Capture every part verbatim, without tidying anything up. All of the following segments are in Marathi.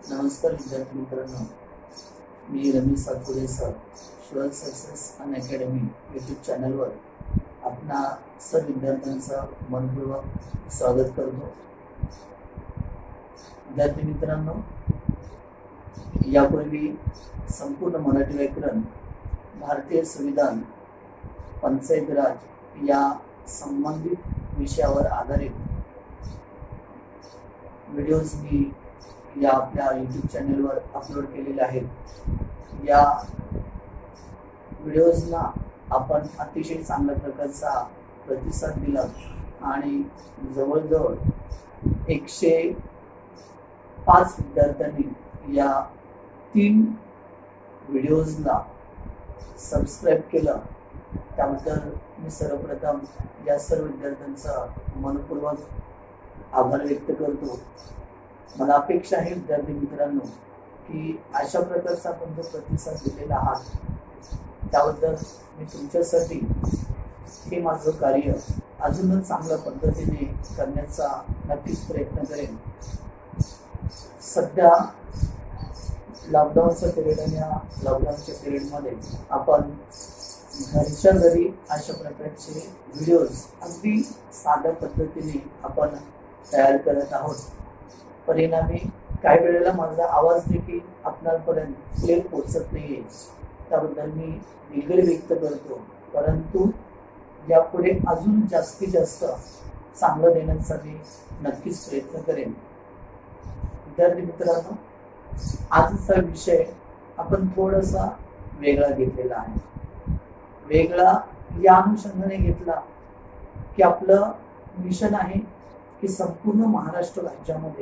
नमस्कार विद्यार्थी मित्रांनो, मी Ramesh Satpute sir sure success Unacademy YouTube चॅनलवर आपणा सर्व विद्यार्थ्यांचं मनपूर्वक स्वागत करतो। विद्यार्थी मित्रांनो, यापूर्वी संपूर्ण मराठी व्याकरण, भारतीय संविधान, पंचायत राज या संबंधित विषयावर आधारित व्हिडिओज मी या आपल्या यूट्यूब चॅनलवर अपलोड केलेले आहेत। या व्हिडिओजना आपण अतिशय चांगल्या प्रकारचा प्रतिसाद दिला आणि जवळजवळ एकशे पाच विद्यार्थ्यांनी या तीन व्हिडिओजना सबस्क्राईब केलं। त्याबद्दल मी सर्वप्रथम या सर्व विद्यार्थ्यांचा मनपूर्वक आभार व्यक्त करतो। मला अपेक्षा आहे विद्यार्थी मित्रांनो की अशा प्रकारचा आपण जो प्रतिसाद दिलेला आहात त्याबद्दल मी तुमच्यासाठी हे माझं कार्य अजूनच चांगल्या पद्धतीने करण्याचा नक्कीच प्रयत्न करेन। सध्या लॉकडाऊनचा पिरियड आणि या लॉकडाऊनच्या पिरियडमध्ये आपण घरच्या घरी अशा प्रकारचे व्हिडिओज अगदी साध्या पद्धतीने आपण तयार करत आहोत। परिणामी काही वेळेला माझा आवाज देखील आपणापर्यंत क्लिअर पोहोचत नाहीये, त्याबद्दल मी दिलगिरी व्यक्त करतो। परंतु यापुढे अजून जास्तीत जास्त चांगलं देण्यासाठी नक्कीच प्रयत्न करेन। विद्यार्थी मित्रांनो, आजचा विषय आपण थोडासा वेगळा घेतलेला आहे। वेगळा या अनुषंगाने घेतला की आपलं मिशन आहे की संपूर्ण महाराष्ट्र राज्यामध्ये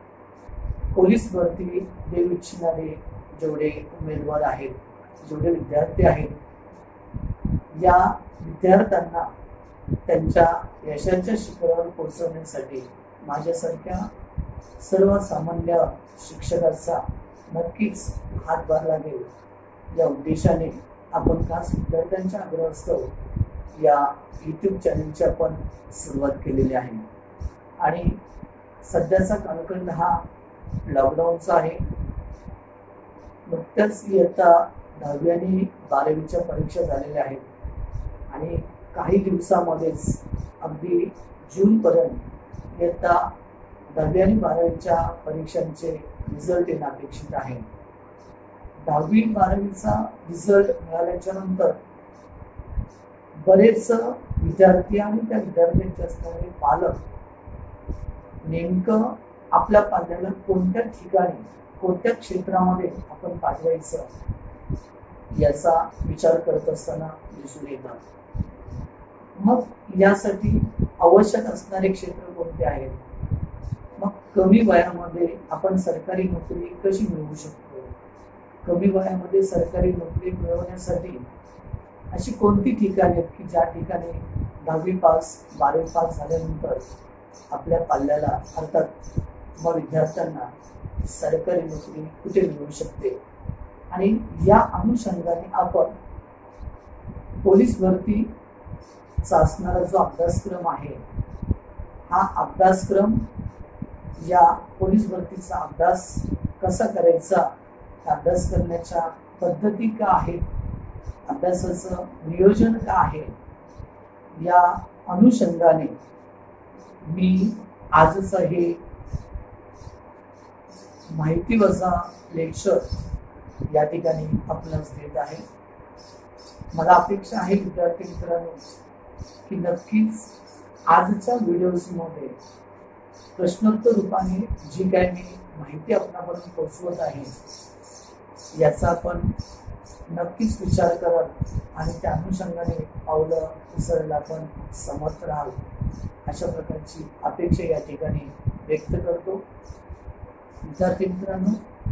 पोलीस भरती देऊ इच्छिणारे जेवढे उमेदवार आहेत, जेवढे विद्यार्थी आहेत, या विद्यार्थ्यांना त्यांच्या यशाच्या शिखरावर पोहोचवण्यासाठी माझ्यासारख्या सर्वसामान्य शिक्षकाचा नक्कीच हातभार लागेल या उद्देशाने आपण खास विद्यार्थ्यांच्या आग्रहास्तव या यूट्यूब चॅनलची आपण सुरुवात केलेली आहे। आणि सध्याचा कालखंड हा लॉकडाऊनचा आहे। नुकत्याच इयत्ता दहावी आणि बारावीच्या परीक्षा झालेल्या आहेत आणि काही दिवसामध्येच अगदी जून पर्यंत इयत्ता दहावी आणि बारावीच्या परीक्षांचे रिझल्ट येणं अपेक्षित आहे। दहावी बारावीचा रिझल्ट मिळाल्याच्या नंतर बरेच विद्यार्थी आणि त्या विद्यार्थ्यांचे असणारे पालक नेमकं आपल्या पाल्याला कोणत्या ठिकाणी कोणत्या क्षेत्रामध्ये आपण पाठवायचं याचा विचार करत असताना दिसून येतात। मग यासाठी आवश्यक असणारे क्षेत्र कोणते आहेत, मग कमी वयामध्ये आपण सरकारी नोकरी कशी मिळवू शकतो, कमी वयामध्ये सरकारी नोकरी मिळवण्यासाठी अशी कोणती ठिकाणे आहेत की ज्या ठिकाणी दहावी पास बारावी पास झाल्यानंतर आपल्या पाल्याला अर्थात मग विद्यार्थ्यांना सरकारी नोकरी कुठे मिळू शकते। आणि या अनुषंगाने आपण पोलीस भरतीचा असणारा जो अभ्यासक्रम आहे, हा अभ्यासक्रम या पोलीस भरतीचा अभ्यास कसा करायचा, अभ्यास करण्याच्या पद्धती का आहेत, अभ्यासाचं नियोजन का आहे, या अनुषंगाने मी आजचं हे माहिती वजा लेक्चर या ठिकाणी आपणास देत आहे। मला अपेक्षा आहे विद्यार्थी मित्रांनो की नक्कीच आजच्या व्हिडिओजमध्ये प्रश्नोत्तर रूपाने जी काय मी माहिती आपणापर्यंत पोहोचवत आहे याचा आपण नक्कीच विचार कराल आणि त्या अनुषंगाने पावलं उचलायला आपण समर्थ राहाल अशा प्रकारची अपेक्षा या ठिकाणी व्यक्त करतो। विद्यार्थी मित्रांनो,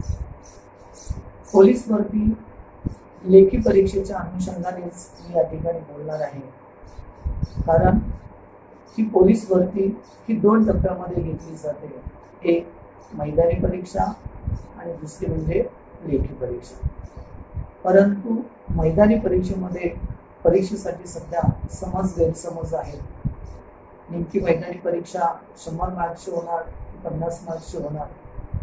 पोलीस भरती लेखी परीक्षेच्या अनुषंगानेच मी या ठिकाणी बोलणार आहे, कारण ही पोलीस भरती ही दोन टप्प्यामध्ये घेतली जाते। एक मैदानी परीक्षा आणि दुसरी म्हणजे लेखी परीक्षा। परंतु मैदानी परीक्षेमध्ये परीक्षेसाठी सध्या समज गैरसमज आहेत। नेमकी मैदानी परीक्षा शंभर मार्क्सची होणार की पन्नास मार्क्सची होणार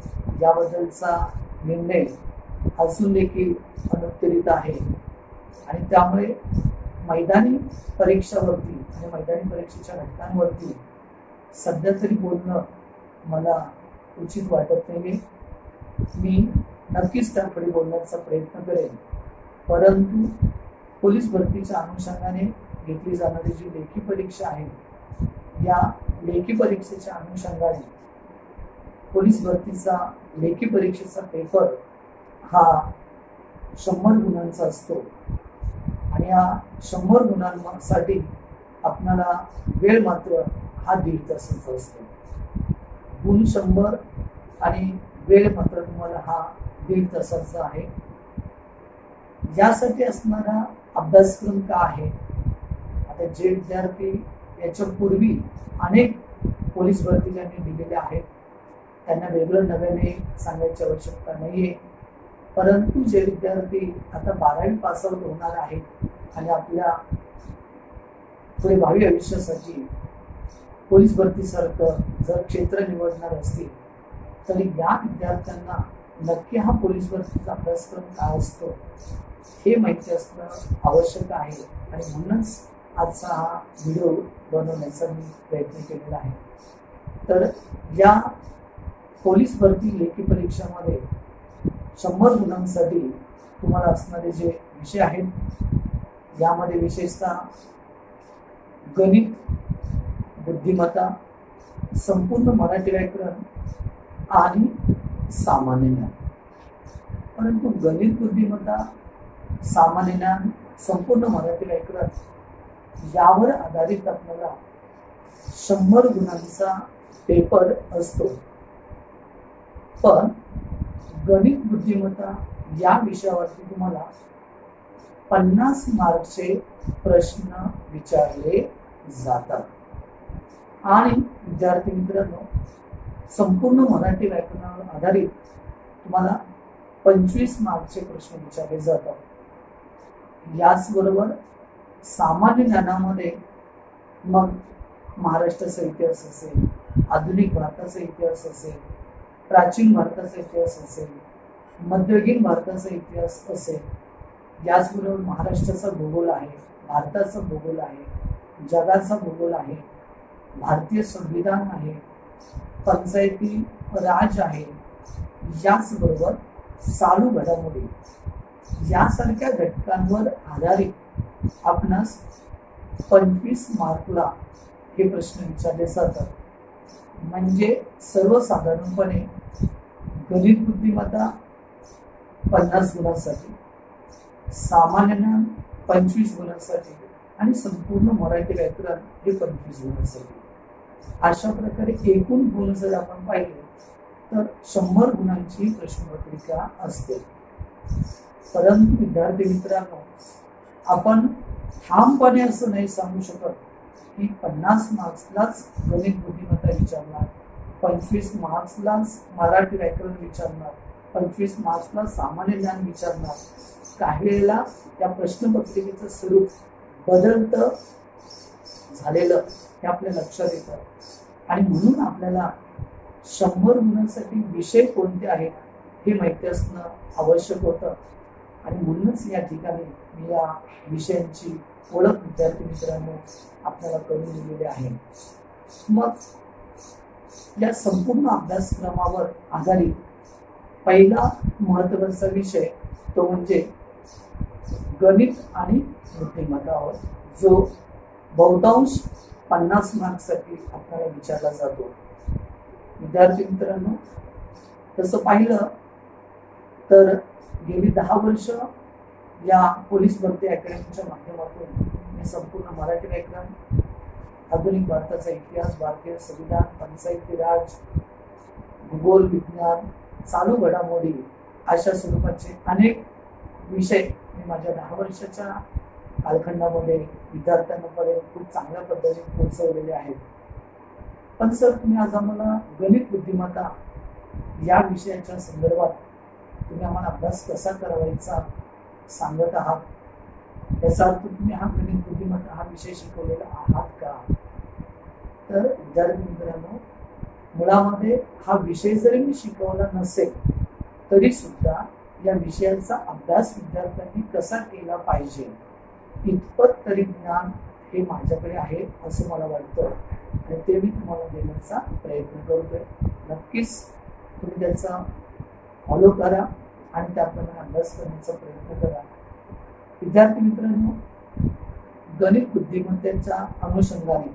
याबद्दलचा निर्णय अजून देखील अनुत्तरित आहे आणि त्यामुळे मैदानी परीक्षावरती आणि मैदानी परीक्षेच्या घटकांवरती सध्या तरी बोलणं मला उचित वाटत नाही. मी नक्कीच त्यापुढे बोलण्याचा प्रयत्न करेन, परंतु पोलीस भरतीच्या अनुषंगाने घेतली जाणारी जी लेखी परीक्षा आहे, या लेखी परीक्षेच्या अनुषंगाने पोलीस भरतीचा लेखी परीक्षेचा पेपर हा शंभर गुणांचा असतो आणि या शंभर गुणांसाठी आपल्याला वेळ मात्र हा दीड तासाचा असतो. गुण शंभर आणि वेळ मात्र तुम्हाला हा दीड तासाचा आहे. यासाठी असणारा अभ्यासक्रम का आहे? आता जे विद्यार्थी याच्या पूर्वी अनेक पोलीस भरती ज्यांनी दिलेल्या आहेत त्यांना वेगळं नव्याने सांगायची आवश्यकता नाहीये, परंतु जे विद्यार्थी आता बारावी पासआउट होणार आहेत आणि आपल्या पुढे भावी आयुष्यासाठी पोलीस भरतीसारखं जर क्षेत्र निवडणार असतील तर या विद्यार्थ्यांना नक्की हा पोलीस भरतीचा अभ्यासक्रम काय असतो हे माहिती असणं आवश्यक आहे आणि म्हणूनच आजचा हा व्हिडिओ बनवण्याचा मी प्रयत्न केलेला आहे. तर या पोलीस भरती लेखी परीक्षामध्ये शंभर गुणांसाठी तुम्हाला असणारे जे विषय आहेत यामध्ये विशेषतः गणित, बुद्धिमत्ता, संपूर्ण मराठी व्याकरण आणि सामान्य ज्ञान. परंतु गणित, बुद्धिमत्ता, सामान्य ज्ञान, संपूर्ण मराठी व्याकरण यावर आधारित आपल्याला शंभर गुणांचा पेपर असतो. पण गणित, बुद्धिमत्ता या विषयावरती तुम्हाला पन्नास मार्कचे प्रश्न विचारले जातात आणि विद्यार्थी मित्रांनो संपूर्ण मराठी व्याकरणावर आधारित तुम्हाला पंचवीस मार्कचे प्रश्न विचारले जातात. याचबरोबर सामान्य ज्ञानामध्ये मग महाराष्ट्राचा इतिहास असेल, आधुनिक भारताचा इतिहास असेल, प्राचीन भारताचा इतिहास असेल, मध्ययुगीन भारताचा इतिहास असेल, याचबरोबर महाराष्ट्राचा भूगोल आहे, भारताचा भूगोल आहे, जगाचा भूगोल आहे, भारतीय संविधान आहे, पंचायती राज आहे, याचबरोबर चालू घडामोडी यासारख्या घटकांवर आधारित आपणास पंचवीस मार्कला हे प्रश्न विचारले जातात. म्हणजे सर्वसाधारणपणे गणित, बुद्धिमत्ता पन्नास गुणांसाठी, सामान्य ज्ञान पंचवीस गुणांसाठी आणि संपूर्ण मराठी व्याकरण हे पंचवीस गुणांसाठी. अशा प्रकारे एकूण गुण जर आपण पाहिले तर शंभर गुणांची प्रश्नपत्रिका असते. परंतु विद्यार्थी मित्रांनो आपण ठामपणे असं नाही सांगू शकत की पन्नास मार्क्सलाच गणित, बुद्धिमत्ता विचारणार, पंचवीस मार्क्सलाच मराठी व्याकरण विचारणार, पंचवीस मार्क्सला सामान्य ज्ञान विचारणार. काही वेळेला या प्रश्नपत्रिकेचं स्वरूप बदलतं झालेलं हे आपल्या लक्षात येतं आणि म्हणून आपल्याला शंभर गुणांसाठी विषय कोणते आहेत हे माहिती असणं आवश्यक होतं आणि म्हणूनच या ठिकाणी मी या विषयांची ओळख विद्यार्थी मित्रांनो आपल्याला करून दिलेली आहे. मग या संपूर्ण अभ्यासक्रमावर आधारित पहिला महत्त्वाचा विषय तो म्हणजे गणित आणि बुद्धिमत्तावर, जो बहुतांश पन्नास मार्क्ससाठी आपल्याला विचारला जातो. विद्यार्थी मित्रांनो तसं पाहिलं तर गेली दहा वर्ष या पोलीस भरती अकॅडमीच्या माध्यमातून मी संपूर्ण मराठी व्याकरण, आधुनिक भारताचा इतिहास, भारतीय संविधान, पंचायती राज, भूगोल विज्ञान, चालू घडामोडी अशा स्वरूपाचे अनेक विषय मी माझ्या दहा वर्षाच्या कालखंडामध्ये विद्यार्थ्यांपर्यंत खूप चांगल्या पद्धतीने पोहोचवलेले आहेत. पण सर तुम्ही आज आम्हाला गणित, बुद्धिमत्ता या विषयाच्या संदर्भात तुम्ही आम्हाला अभ्यास कसा करायचा सांगत आहात, याचा अर्थ तुम्ही हा गणित, बुद्धिमत्ता हा विषय शिकवलेला आहात का? तर विद्यार्थी मित्रांनो मुळामध्ये हा विषय जरी मी शिकवला नसेल तरी सुद्धा या विषयाचा अभ्यास विद्यार्थ्यांनी कसा केला पाहिजे इतपत तरी ज्ञान हे माझ्याकडे आहे असं मला वाटतं आणि ते मी तुम्हाला देण्याचा प्रयत्न करतोय. नक्कीच तुम्ही त्याचा फॉलो करा आणि त्याप्रमाणे अभ्यास करण्याचा प्रयत्न करा. विद्यार्थी मित्रांनो, गणित बुद्धिमत्तेच्या अनुषंगाने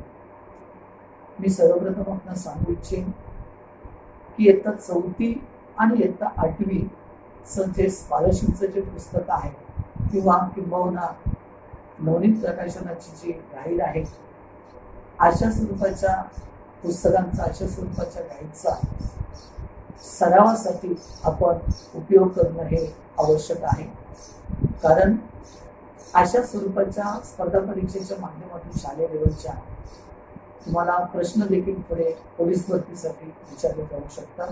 मी सर्वप्रथम आपल्याला सांगू इच्छिन की इयत्ता चौथी आणि इयत्ता आठवी जे स्कॉलरशिपचं जे पुस्तक आहे किंवा किंबहुना नवनीत प्रकाशनाची जी गाईड आहे अशा स्वरूपाच्या पुस्तकांचा अशा स्वरूपाच्या गाईडचा सरावासाठी आपण उपयोग करणं हे आवश्यक आहे. कारण अशा स्वरूपाच्या स्पर्धा परीक्षेच्या माध्यमातून शालेय लेवलच्या तुम्हाला प्रश्न देखील पुढे पोलीस भरतीसाठी विचारले जाऊ शकतात.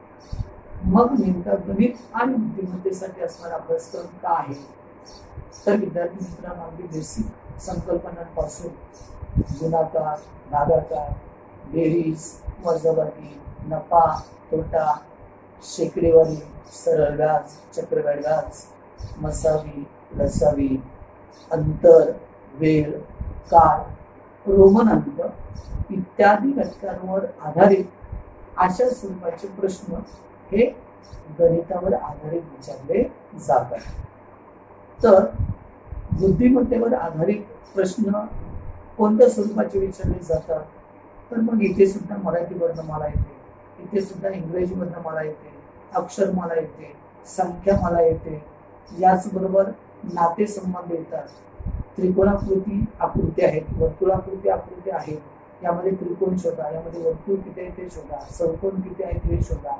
मग नेमका गणित आणि बुद्धिमत्तेसाठी असणारा अभ्यासक्रम का आहे तर विद्यार्थी मित्रांनो अगदी बेसिक संकल्पनांपासून गुणाकार, भागाकार, बेरीज, वजाबाकी, नफा, तोटा, शेकडेवारी, सरळ व्याज, चक्रवाढ व्याज, मसावी, लसावी, अंतर, वेळ, काळ, रोमन अंक इत्यादी घटकांवर आधारित अशा स्वरूपाचे प्रश्न हे गणितावर आधारित विचारले जातात. तर बुद्धिमत्तेवर आधारित प्रश्न कोणत्या स्वरूपाचे विचारले जातात तर मग इथे सुद्धा मराठी वर्णमाला येते, इथे सुद्धा इंग्रजी वर्णमाला येते, अक्षरमाला येते, संख्या मला येते, याचबरोबर नातेसंबंध येतात. त्रिकोणाकृती आकृती आहेत, वर्तुळाकृती आकृती आहेत, यामध्ये त्रिकोण शोधा, यामध्ये वर्तुळ किती आहे ते शोधा, चौकोन किती आहे ते शोधा,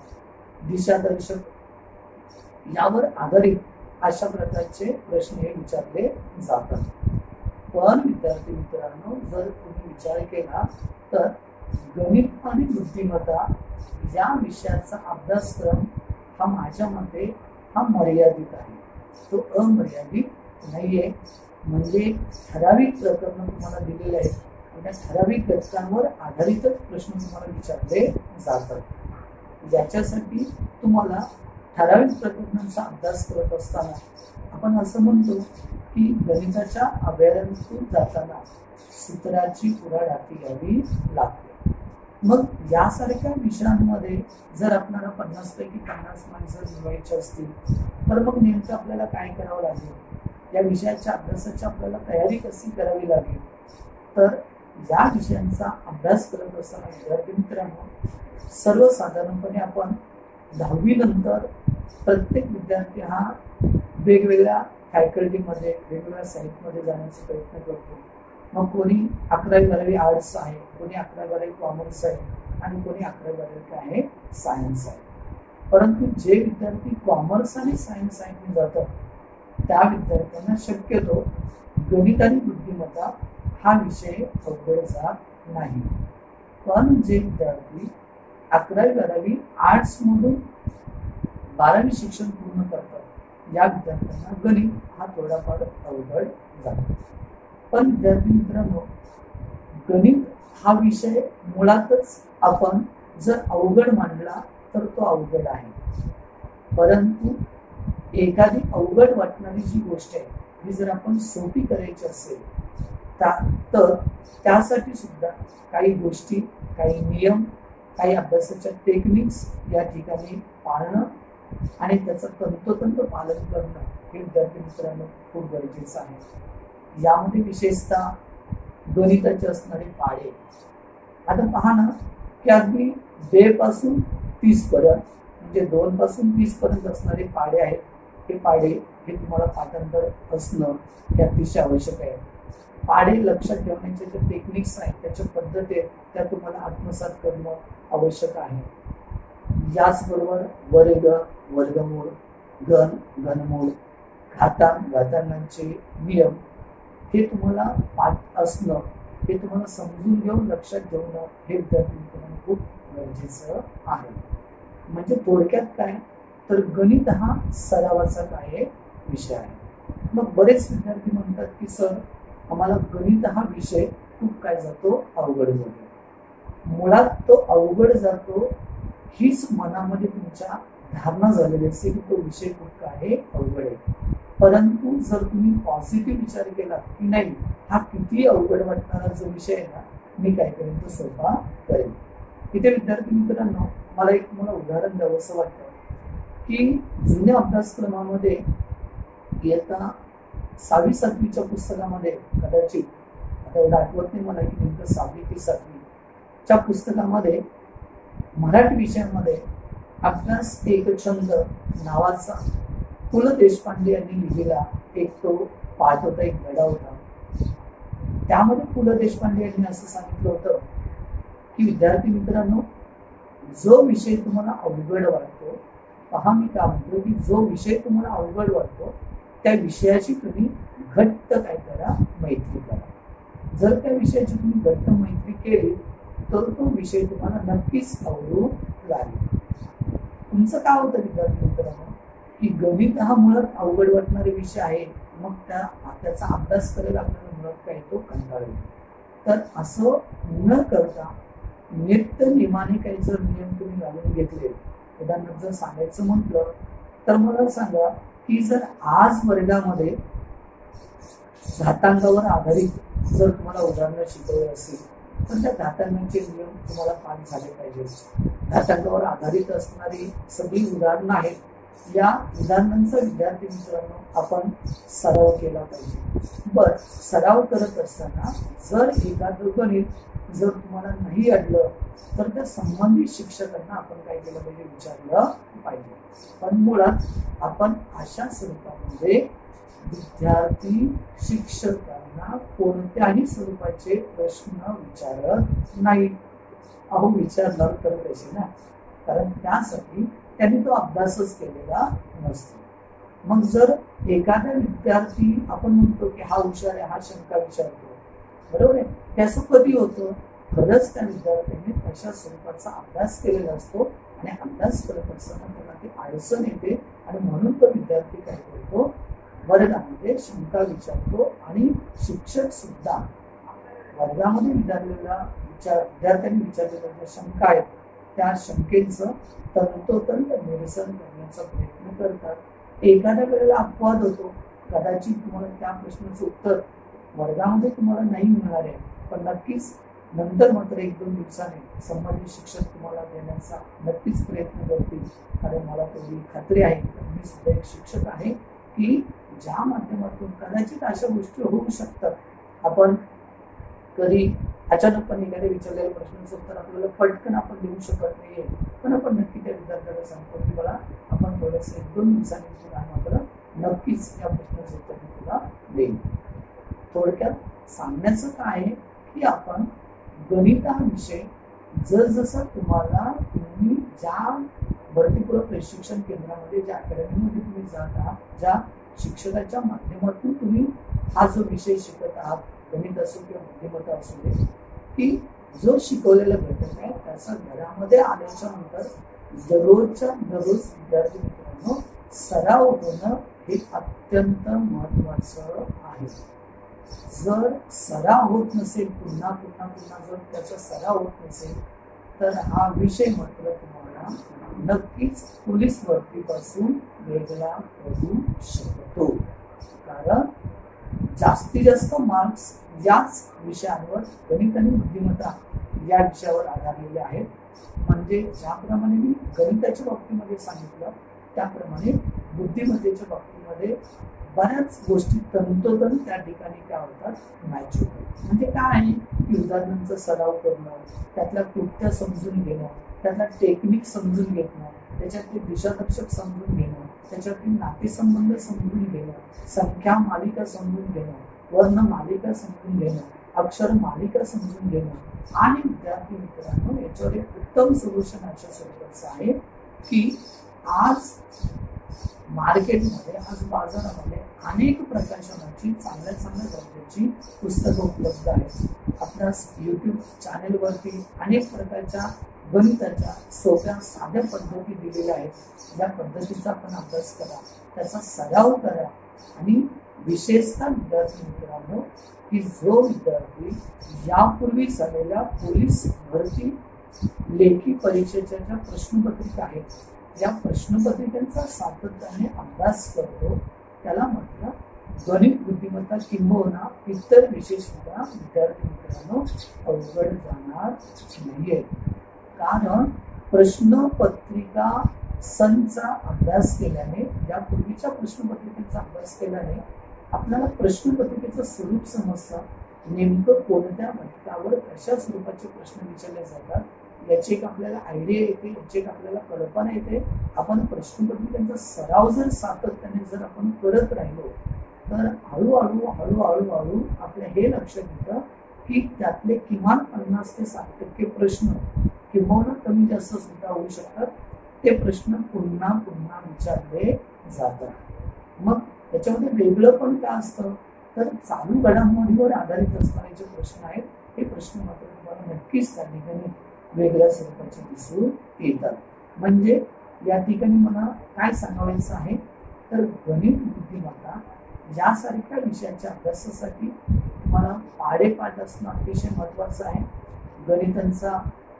दिशादर्शक यावर आधारित अशा प्रकारचे प्रश्न हे विचारले जातात. पण विद्यार्थी मित्रांनो, जर तुम्ही विचार केला तर गणित आणि बुद्धिमत्ता या विषयाचा अभ्यासक्रम हा माझ्या मते हा मर्यादित आहे, तो अमर्यादित नाहीये. म्हणजे ठराविक प्रकरण तुम्हाला दिलेले आहेत आणि त्या ठराविक घटकांवर आधारितच प्रश्न तुम्हाला विचारले जातात. ज्याच्यासाठी तुम्हाला ठराविक प्रकरणांचा अभ्यास करत असताना आपण असं म्हणतो की गणिताच्या अभयारण्यातून जाताना सूत्राची पुराडाती घ्यावी लागते. मग यासारख्या विषयांमध्ये जर आपल्याला पन्नास पैकी पन्नास मार्क जर मिळवायचे असतील तर मग नेमकं आपल्याला काय करावं लागेल, या विषयाच्या अभ्यासाची आपल्याला तयारी कशी करावी लागेल. तर या विषयांचा अभ्यास करत असताना विद्यार्थी मित्रांनो, सर्वसाधारणपणे आपण दहावी नंतर प्रत्येक विद्यार्थी हा वेगवेगळ्या फॅकल्टीमध्ये वेगवेगळ्या साईटमध्ये जाण्याचा प्रयत्न करतो. मग कोणी अकरावी बारावी आर्ट्स आहे, कोणी अकरावी बारावी कॉमर्स आहे आणि कोणी अकरावी बारावी काय आहे सायन्स आहे. परंतु जे विद्यार्थी कॉमर्स आणि सायन्स साईडने जातात त्या विद्यार्थ्यांना शक्यतो गणित आणि बुद्धिमत्ता हा विषय अवघड जात नाही. पण जे विद्यार्थी अकरावी बारावी आर्ट्स मधून बारावी शिक्षण पूर्ण करतात या विद्यार्थ्यांना गणित हा थोडाफार अवघड जातो. पण विद्यार्थी मित्रांनो, गणित हा विषय मुळातच आपण जर अवघड मानला तर तो अवघड आहे. परंतु एखादी अवघड वाटणारी जी गोष्ट आहे ही जर आपण सोपी करायची असेल तर त्यासाठी सुद्धा काही गोष्टी, काही नियम, काही अभ्यासाच्या टेक्निक्स या ठिकाणी पाळणं आणि त्याचं तंतोतंत पालन करणं हे विद्यार्थी मित्रांनो खूप गरजेचं आहे. यामध्ये विशेषतः गणिताचे असणारे पाढे, आता पहा ना की अगदी बे पासून तीस पर्यंत म्हणजे दोन पासून तीस पर्यंत असणारे पाढे आहेत. हे पाढे हे तुम्हाला पाठांतर असणं हे अतिशय आवश्यक आहे. पाढे लक्षात ठेवण्याचे जे टेक्निक्स आहेत, त्याच्या पद्धती आहेत, त्या तुम्हाला आत्मसात करणं आवश्यक आहे. याचबरोबर वर्ग, वर्गमूळ, घन, घनमूळ, घातांक, घातांकांचे नियम हे तुम्हाला पाठ असणं, हे तुम्हाला समजून घेऊन लक्षात ठेवणं हे विद्यार्थी मित्रांनो खूप गरजेचं आहे. म्हणजे थोडक्यात काय तर गणित हा सरावाचा काय विषय आहे. मग बरेच विद्यार्थी म्हणतात की सर आम्हाला गणित हा विषय खूप काय जातो अवघड जातो. मुळात तो अवघड जातो हीच मनामध्ये तुमच्या धारणा झालेली असते की तो विषय कुठला आहे, अवघड आहे. परंतु जर तुम्ही पॉझिटिव्ह विचार केला की नाही, हा किती अवघड वाटणारा जो विषय आहे ना, मी काय करेन तो सोपा करेन. इथे विद्यार्थी मित्रांनो, मला एक तुम्हाला उदाहरण द्यावंसं वाटतं की जुन्या अभ्यासक्रमामध्ये इयत्ता सहावी सातवीच्या पुस्तकामध्ये कदाचित, आता एवढं आठवत नाही मला की नेमकं सहावी की सातवीच्या पुस्तकामध्ये मराठी विषयामध्ये अभ्यास एक छंद नावाचा पु ल देशपांडे यांनी लिहिलेला एक तो पाठ होता, एक धडा होता. त्यामध्ये पु ल देशपांडे यांनी असं सांगितलं होतं की विद्यार्थी मित्रांनो, जो विषय तुम्हाला अवघड वाटतो, पहा मी काय म्हणतो की जो विषय तुम्हाला अवघड वाटतो त्या विषयाची तुम्ही घट्ट काय करा, मैत्री करा. जर त्या विषयाची तुम्ही घट्ट मैत्री केली तर तो विषय तुम्हाला नक्कीच आवडू लागेल. तुमचं काय होतं विद्यार्थी मित्रांनो की गणित हा मुळात अवघड वाटणारे विषय आहे, मग त्या त्याचा अभ्यास करायला आपल्याला मुळात काय तो कंटाळा येतो. तर असं न करता नित्य नियमाने काही जर नियम तुम्ही घालून घेतले, उदाहरणार्थ जर सांगायचं म्हटलं तर मला सांगा की जर आज वर्गामध्ये घातांकावर आधारित जर तुम्हाला उदाहरणं शिकवले असतील तर त्या घातांकांचे नियम तुम्हाला पाठ झाले पाहिजे. घातांकावर आधारित असणारी सगळी उदाहरणं आहेत, या उदाहरणांचा विद्यार्थी मित्रांनो आपण सराव केला पाहिजे. बर, सराव करत असताना जर एखादं गणित जर तुम्हाला नाही अडलं तर त्या संबंधित शिक्षकांना आपण काय केलं पाहिजे, विचारलं पाहिजे. पण मुळात आपण अशा स्वरूपामध्ये विद्यार्थी शिक्षकांना कोणत्याही स्वरूपाचे प्रश्न विचारत नाही. अहो विचारणार तर कसे ना, कारण त्यासाठी त्यांनी तो अभ्यासच केलेला नसतो. मग जर एखादा विद्यार्थी आपण म्हणतो की हा हुशार आहे, हा शंका विचारतो, बरोबर आहे, त्याचं कधी होतं, खरंच त्या विद्यार्थ्यांनी तशा स्वरूपाचा अभ्यास केलेला असतो आणि अभ्यास करत असताना त्याला ती अडचण येते आणि म्हणून तो विद्यार्थी काय करतो, वर्गामध्ये शंका विचारतो. आणि शिक्षक सुद्धा वर्गामध्ये विचारलेला विचार विद्यार्थ्यांनी विचारलेल्या ज्या शंका आहेत त्या शंकेचं तंतोतंत निरसन करण्याचा प्रयत्न करतात. एखाद्या वेळेला अपवाद होतो, कदाचित तुम्हाला त्या प्रश्नाचं उत्तर वर्गामध्ये तुम्हाला नाही मिळणार आहे, पण नक्कीच नंतर मात्र एक दोन दिवसाने संबंधित शिक्षक तुम्हाला देण्याचा नक्कीच प्रयत्न करतील. कारण मला तेवढी खात्री आहे की मी सुद्धा एक शिक्षक आहे की ज्या माध्यमातून कदाचित अशा गोष्टी होऊ शकतात. आपण कधी अचानकपणे एखाद्या विचारलेल्या प्रश्नाचं उत्तर आपल्याला पटकन आपण देऊ शकत नाहीये, पण आपण नक्की त्या विद्यार्थ्याला सांगतो की मला आपण थोडंसं एक दोन दिवसांनी तुला मात्र नक्कीच या प्रश्नाचं उत्तर मी तुला देईन. थोडक्यात सांगण्याचं काय आहे की आपण गणित हा विषय जसजसा तुम्हाला तुम्ही ज्या भरतीपूर्व प्रशिक्षण केंद्रामध्ये ज्या अकॅडमीमध्ये तुम्ही जात आहात, ज्या शिक्षकाच्या माध्यमातून तुम्ही हा जो विषय शिकत आहात, गणित असो किंवा बुद्धिमत्ता असू दे, की जो शिकवलेला घटक आहे त्याचा घरामध्ये आल्याच्या नंतर दररोजच्या दररोज विद्यार्थी मित्रांनो सराव होणं हे अत्यंत महत्वाचं आहे. जर सराव होत नसेल, पुन्हा पुन्हा पुन्हा जर त्याचा सराव होत नसेल तर हा विषय मात्र तुम्हाला नक्कीच पोलीस भरतीपासून वेगळा करू शकतो. कारण जास्तीत जास्त मार्क्स याच विषयांवर, गणित आणि बुद्धिमत्ता या विषयावर आधारलेले आहेत. म्हणजे ज्याप्रमाणे मी गणिताच्या बाबतीमध्ये सांगितलं त्याप्रमाणे बुद्धिमत्तेच्या बाबतीमध्ये बऱ्याच गोष्टी तंतोतंत त्या ठिकाणी काय होतात, मॅच होतात. म्हणजे काय आहे की उदाहरणांचा सराव करणं, त्यातल्या कृत्या समजून घेणं, त्यातला टेक्निक समजून घेणं, त्याच्यातले दिशादर्शक समजून घेणं, त्याच्यातील नातेसंबंध समजून घेणं, संख्या मालिका समजून घेणं, वर्ण मालिका समजून घेणं, अक्षर मालिका समजून घेणं. आणि विद्यार्थी मित्रांनो याच्यावर एक उत्तम सोल्युशन अशा स्वरूपाचं आहे की आज मार्केटमध्ये, आज बाजारामध्ये अनेक प्रकाशनाची चांगल्या चांगल्या दर्जाची पुस्तकं उपलब्ध आहेत. आपल्या यूट्यूब चॅनेलवरती अनेक प्रकारच्या गणिताच्या सोप्या साध्या पद्धती दिलेल्या आहेत. या पद्धतीचा आपण अभ्यास करा, त्याचा सराव करा आणि विशेषतः विद्यार्थी मित्रांनो की जो विद्यार्थी यापूर्वी झालेल्या पोलीस भरती लेखी परीक्षेच्या ज्या प्रश्नपत्रिका आहेत या प्रश्नपत्रिकांचा सातत्याने अभ्यास करतो त्याला म्हटलं गणित बुद्धिमत्ता किंबहुना इतर विशेषतः विद्यार्थी मित्रांनो अवघड जाणार नाहीये. कारण प्रश्नपत्रिका संचा अभ्यास केल्याने यापूर्वीच्या प्रश्नपत्रिकेचा अभ्यास केल्याने आपल्याला प्रश्नपत्रिकेचं स्वरूप समजतं. नेमकं कोणत्या घटकावर कशा स्वरूपाचे प्रश्न विचारले जातात याची एक आपल्याला आयडिया येते, याची एक आपल्याला कल्पना येते. आपण प्रश्नपत्रिकांचा सराव जर सातत्याने जर आपण करत राहिलो तर हळूहळू हळूहळू हळू आपल्या हे लक्षात येतं की त्यातले किमान पन्नास ते साठ टक्के प्रश्न किंवा कमी जास्त सुद्धा होऊ शकतात. ते प्रश्न पुन्हा पुन्हा विचारले जातात. मग त्याच्यामध्ये वेगळं पण काय असतं तर चालू घडामोडीवर आधारित असणारे जे प्रश्न आहेत हे प्रश्न मात्र तुम्हाला नक्कीच त्या ठिकाणी वेगळ्या स्वरूपाचे दिसून येतात. म्हणजे या ठिकाणी मला काय सांगायचं आहे तर गणित बुद्धिमत्ता यासारख्या विषयाच्या अभ्यासासाठी तुम्हाला पाडेपाठ असणं अतिशय महत्वाचं आहे. गणितांचा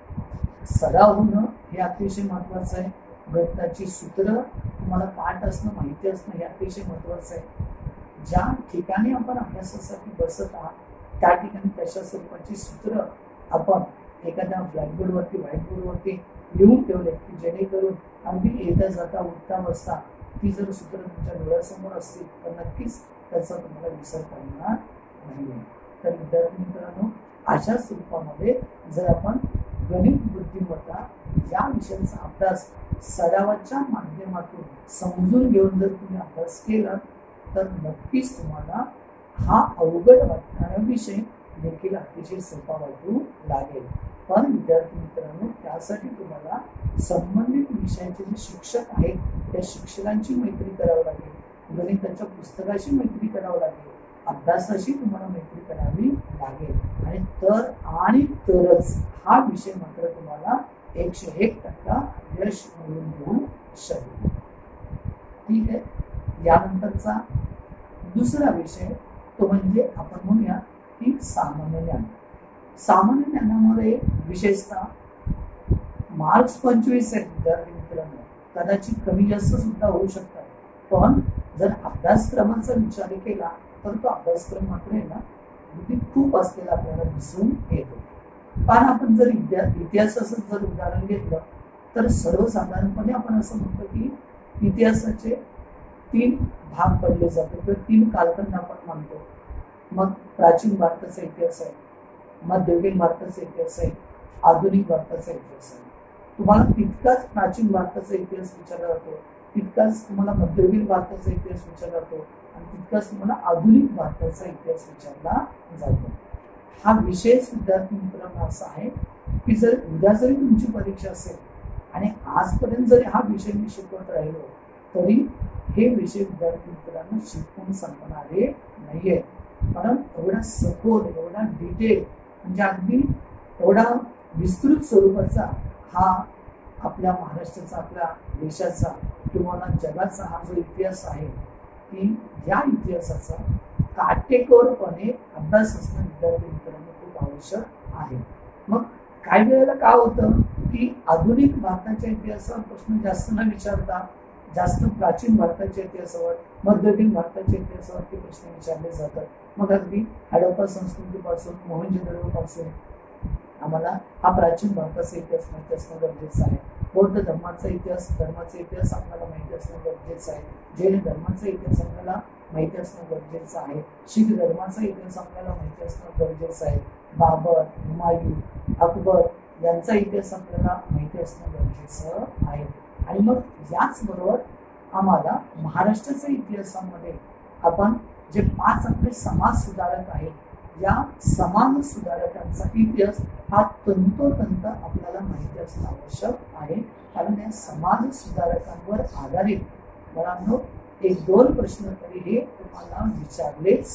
सराव होणं हे अतिशय महत्वाचं आहे. गणिताची सूत्र तुम्हाला पाठ असणं माहिती असणं हे अतिशय महत्वाचं आहे. ज्या ठिकाणी आपण अभ्यासासाठी बसत आहात त्या ठिकाणी तशा स्वरूपाची सूत्र आपण एखाद्या ब्लॅकबोर्डवरती व्हाईटबोर्डवरती लिहून ठेवले की जेणेकरून अगदी येता जाता उठता बसता ती जर सूत्र तुमच्या डोळ्यासमोर असतील तर नक्कीच त्याचा तुम्हाला विसर पडणार नाही. तर विद्यार्थी मित्रांनो अशा स्वरूपामध्ये जर आपण गणित बुद्धिमत्ता या विषयाचा अभ्यास सरावाच्या माध्यमातून समजून घेऊन जर तुम्ही अभ्यास केला तर नक्कीच तुम्हाला हा अवघड वाटणारा विषय देखील अतिशय सोपा वाटू लागेल. पण विद्यार्थी मित्रांनो त्यासाठी तुम्हाला संबंधित विषयाचे जे शिक्षक आहेत त्या शिक्षकांची मैत्री करावी लागेल, गणिताच्या पुस्तकाशी मैत्री करावी लागेल, अभ्यासाशी तुम्हाला मैत्री करावी लागेल आणि तर आणि तरच हा विषय मात्र तुम्हाला एकशे एक टक्का यश मिळवून देऊ शकेल. ठीक आहे. यानंतरचा दुसरा विषय तो म्हणजे आपण म्हणूया की सामान्य ज्ञान. सामान्य ज्ञानामध्ये विशेषतः मार्क्स पंचवीस आहेत विद्यार्थी मित्रांनो, कदाचित कमी जास्त सुद्धा होऊ शकतात. पण जर अभ्यासक्रमाचा विचार केला तर तो अभ्यासक्रम मात्र आहे ना अगदी खूप असलेला आपल्याला दिसून येतो. पण आपण जर इतिहासाचं जर उदाहरण घेतलं तर सर्वसाधारणपणे आपण असं म्हणतो की इतिहासाचे तीन भाग पडले जातात किंवा तीन कालखंड आपण मानतो. मग प्राचीन भारताचा इतिहास आहे, मध्ययुगीन भारताचा इतिहास आहे, आधुनिक भारताचा इतिहास आहे. तुम्हाला तितकाच प्राचीन भारताचा इतिहास विचारला जातो, तितकाच तुम्हाला मध्ययुगीन भारताचा इतिहास विचारला जातो आणि तितकाच तुम्हाला आधुनिक भारताचा इतिहास विचारला जातो. हा विशेष विद्यार्थी मित्रांनो असा आहे की जर उद्या जरी तुमची परीक्षा असेल आणि आजपर्यंत जरी हा विषय मी शिकवत राहिलो तरी हे विषय विद्यार्थी मित्रांनो शिकवून संपणारे नाहीये. कारण एवढा सखोल एवढा डिटेल म्हणजे अगदी एवढा विस्तृत स्वरूपाचा हा आपल्या महाराष्ट्राचा आपल्या देशाचा किंवा जगाचा हा जो इतिहास आहे की या इतिहासाचा काटेकोरपणे अभ्यास असणं विद्यार्थी मित्रांनो खूप आवश्यक आहे. मग काही वेळेला काय होतं की आधुनिक भारताच्या इतिहासावर प्रश्न जास्त न विचारता जास्त प्राचीन भारताच्या इतिहासावर मध्ययुगीन भारताच्या इतिहासावरती प्रश्न विचारले जातात. मग अगदी हडप्पा संस्कृतीपासून मोहनजोदडोपासून आम्हाला हा प्राचीन भारताचा इतिहास माहिती असणं गरजेचं आहे. बौद्ध धर्माचा इतिहास धर्माचा इतिहास आपल्याला माहिती असणं गरजेचं आहे. जैन धर्माचा इतिहास आपल्याला माहिती असणं गरजेचं आहे. शीख धर्माचा इतिहास आपल्याला माहिती असणं गरजेचं आहे. बाबर, हुमायूं, अकबर यांचा इतिहास आपल्याला माहिती असणं गरजेचं आहे. आणि मग याचबरोबर आम्हाला महाराष्ट्राच्या इतिहासामध्ये आपण जे पाच आपले समाज सुधारक आहेत या समाज सुधारकांचा इतिहास हा तंतोतंत आपल्याला माहिती असणं आवश्यक आहे. कारण या समाज सुधारकांवर आधारित मुलांनो एक दोन प्रश्न तरी हे तुम्हाला विचारलेच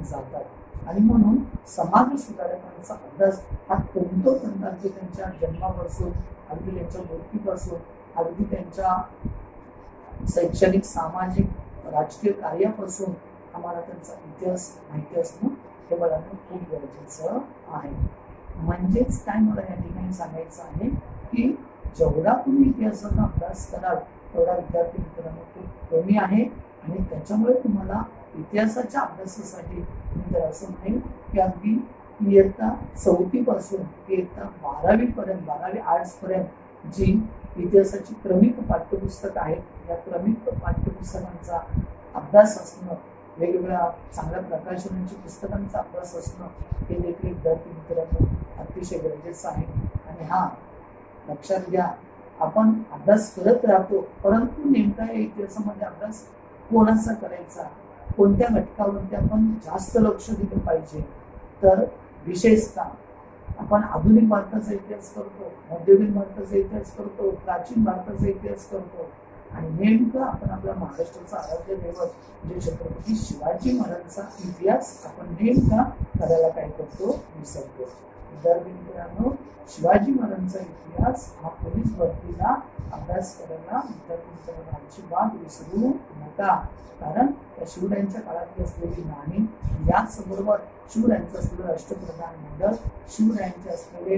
जातात आणि म्हणून समाज सुधारकांचा अभ्यास हा तंतोतंत अगदी त्यांच्या जन्मापासून अगदी त्यांच्या मृत्यूपासून अगदी त्यांच्या शैक्षणिक सामाजिक राजकीय कार्यापासून आम्हाला त्यांचा इतिहास माहिती असणं हे मुलांना खूप गरजेचं आहे. म्हणजेच काय मला या ठिकाणी सांगायचं आहे की जेवढा तुम्ही इतिहासाचा अभ्यास कराल तेवढा विद्यार्थी मित्रांनो खूप कमी आहे. आणि त्याच्यामुळे तुम्हाला इतिहासाच्या अभ्यासासाठी मी तर असं म्हणेन की अगदी इयत्ता चौथी पासून इयत्ता बारावी पर्यंत बारावी आर्ट्स पर्यंत जी इतिहासाची क्रमिक पाठ्यपुस्तक आहेत या क्रमिक पाठ्यपुस्तकांचा अभ्यास असणं, वेगवेगळ्या चांगल्या प्रकाशनांची पुस्तकांचा अभ्यास असणं हे देखील विद्यार्थी मित्रांनो अतिशय गरजेचं आहे. आणि हा लक्षात घ्या, आपण अभ्यास करत राहतो परंतु नेमका या इतिहासामध्ये अभ्यास कोणाचा करायचा, कोणत्या घटकावरती आपण जास्त लक्ष दिलं पाहिजे. तर विशेषतः आपण आधुनिक भारताचा इतिहास करतो, मध्ययुगीन भारताचा इतिहास करतो, प्राचीन भारताचा इतिहास करतो आणि नेमकं आपण आपल्या महाराष्ट्राचा आराध्य दैवत म्हणजे छत्रपती शिवाजी महाराजांचा इतिहास आपण नेमका करायला काय करतो, विसरतो. विद्यार्थी मित्रांनो, शिवाजी महाराजांचा इतिहास हा पोलीस भरतीला अभ्यास करायला विद्यार्थी मित्रांनो अजिबात विसरू नका. कारण त्या शिवरायांच्या काळातली असलेली नाणी, याचबरोबर शिवरायांचं असलेलं राष्ट्रप्रधान मंडळ, शिवरायांचे असलेले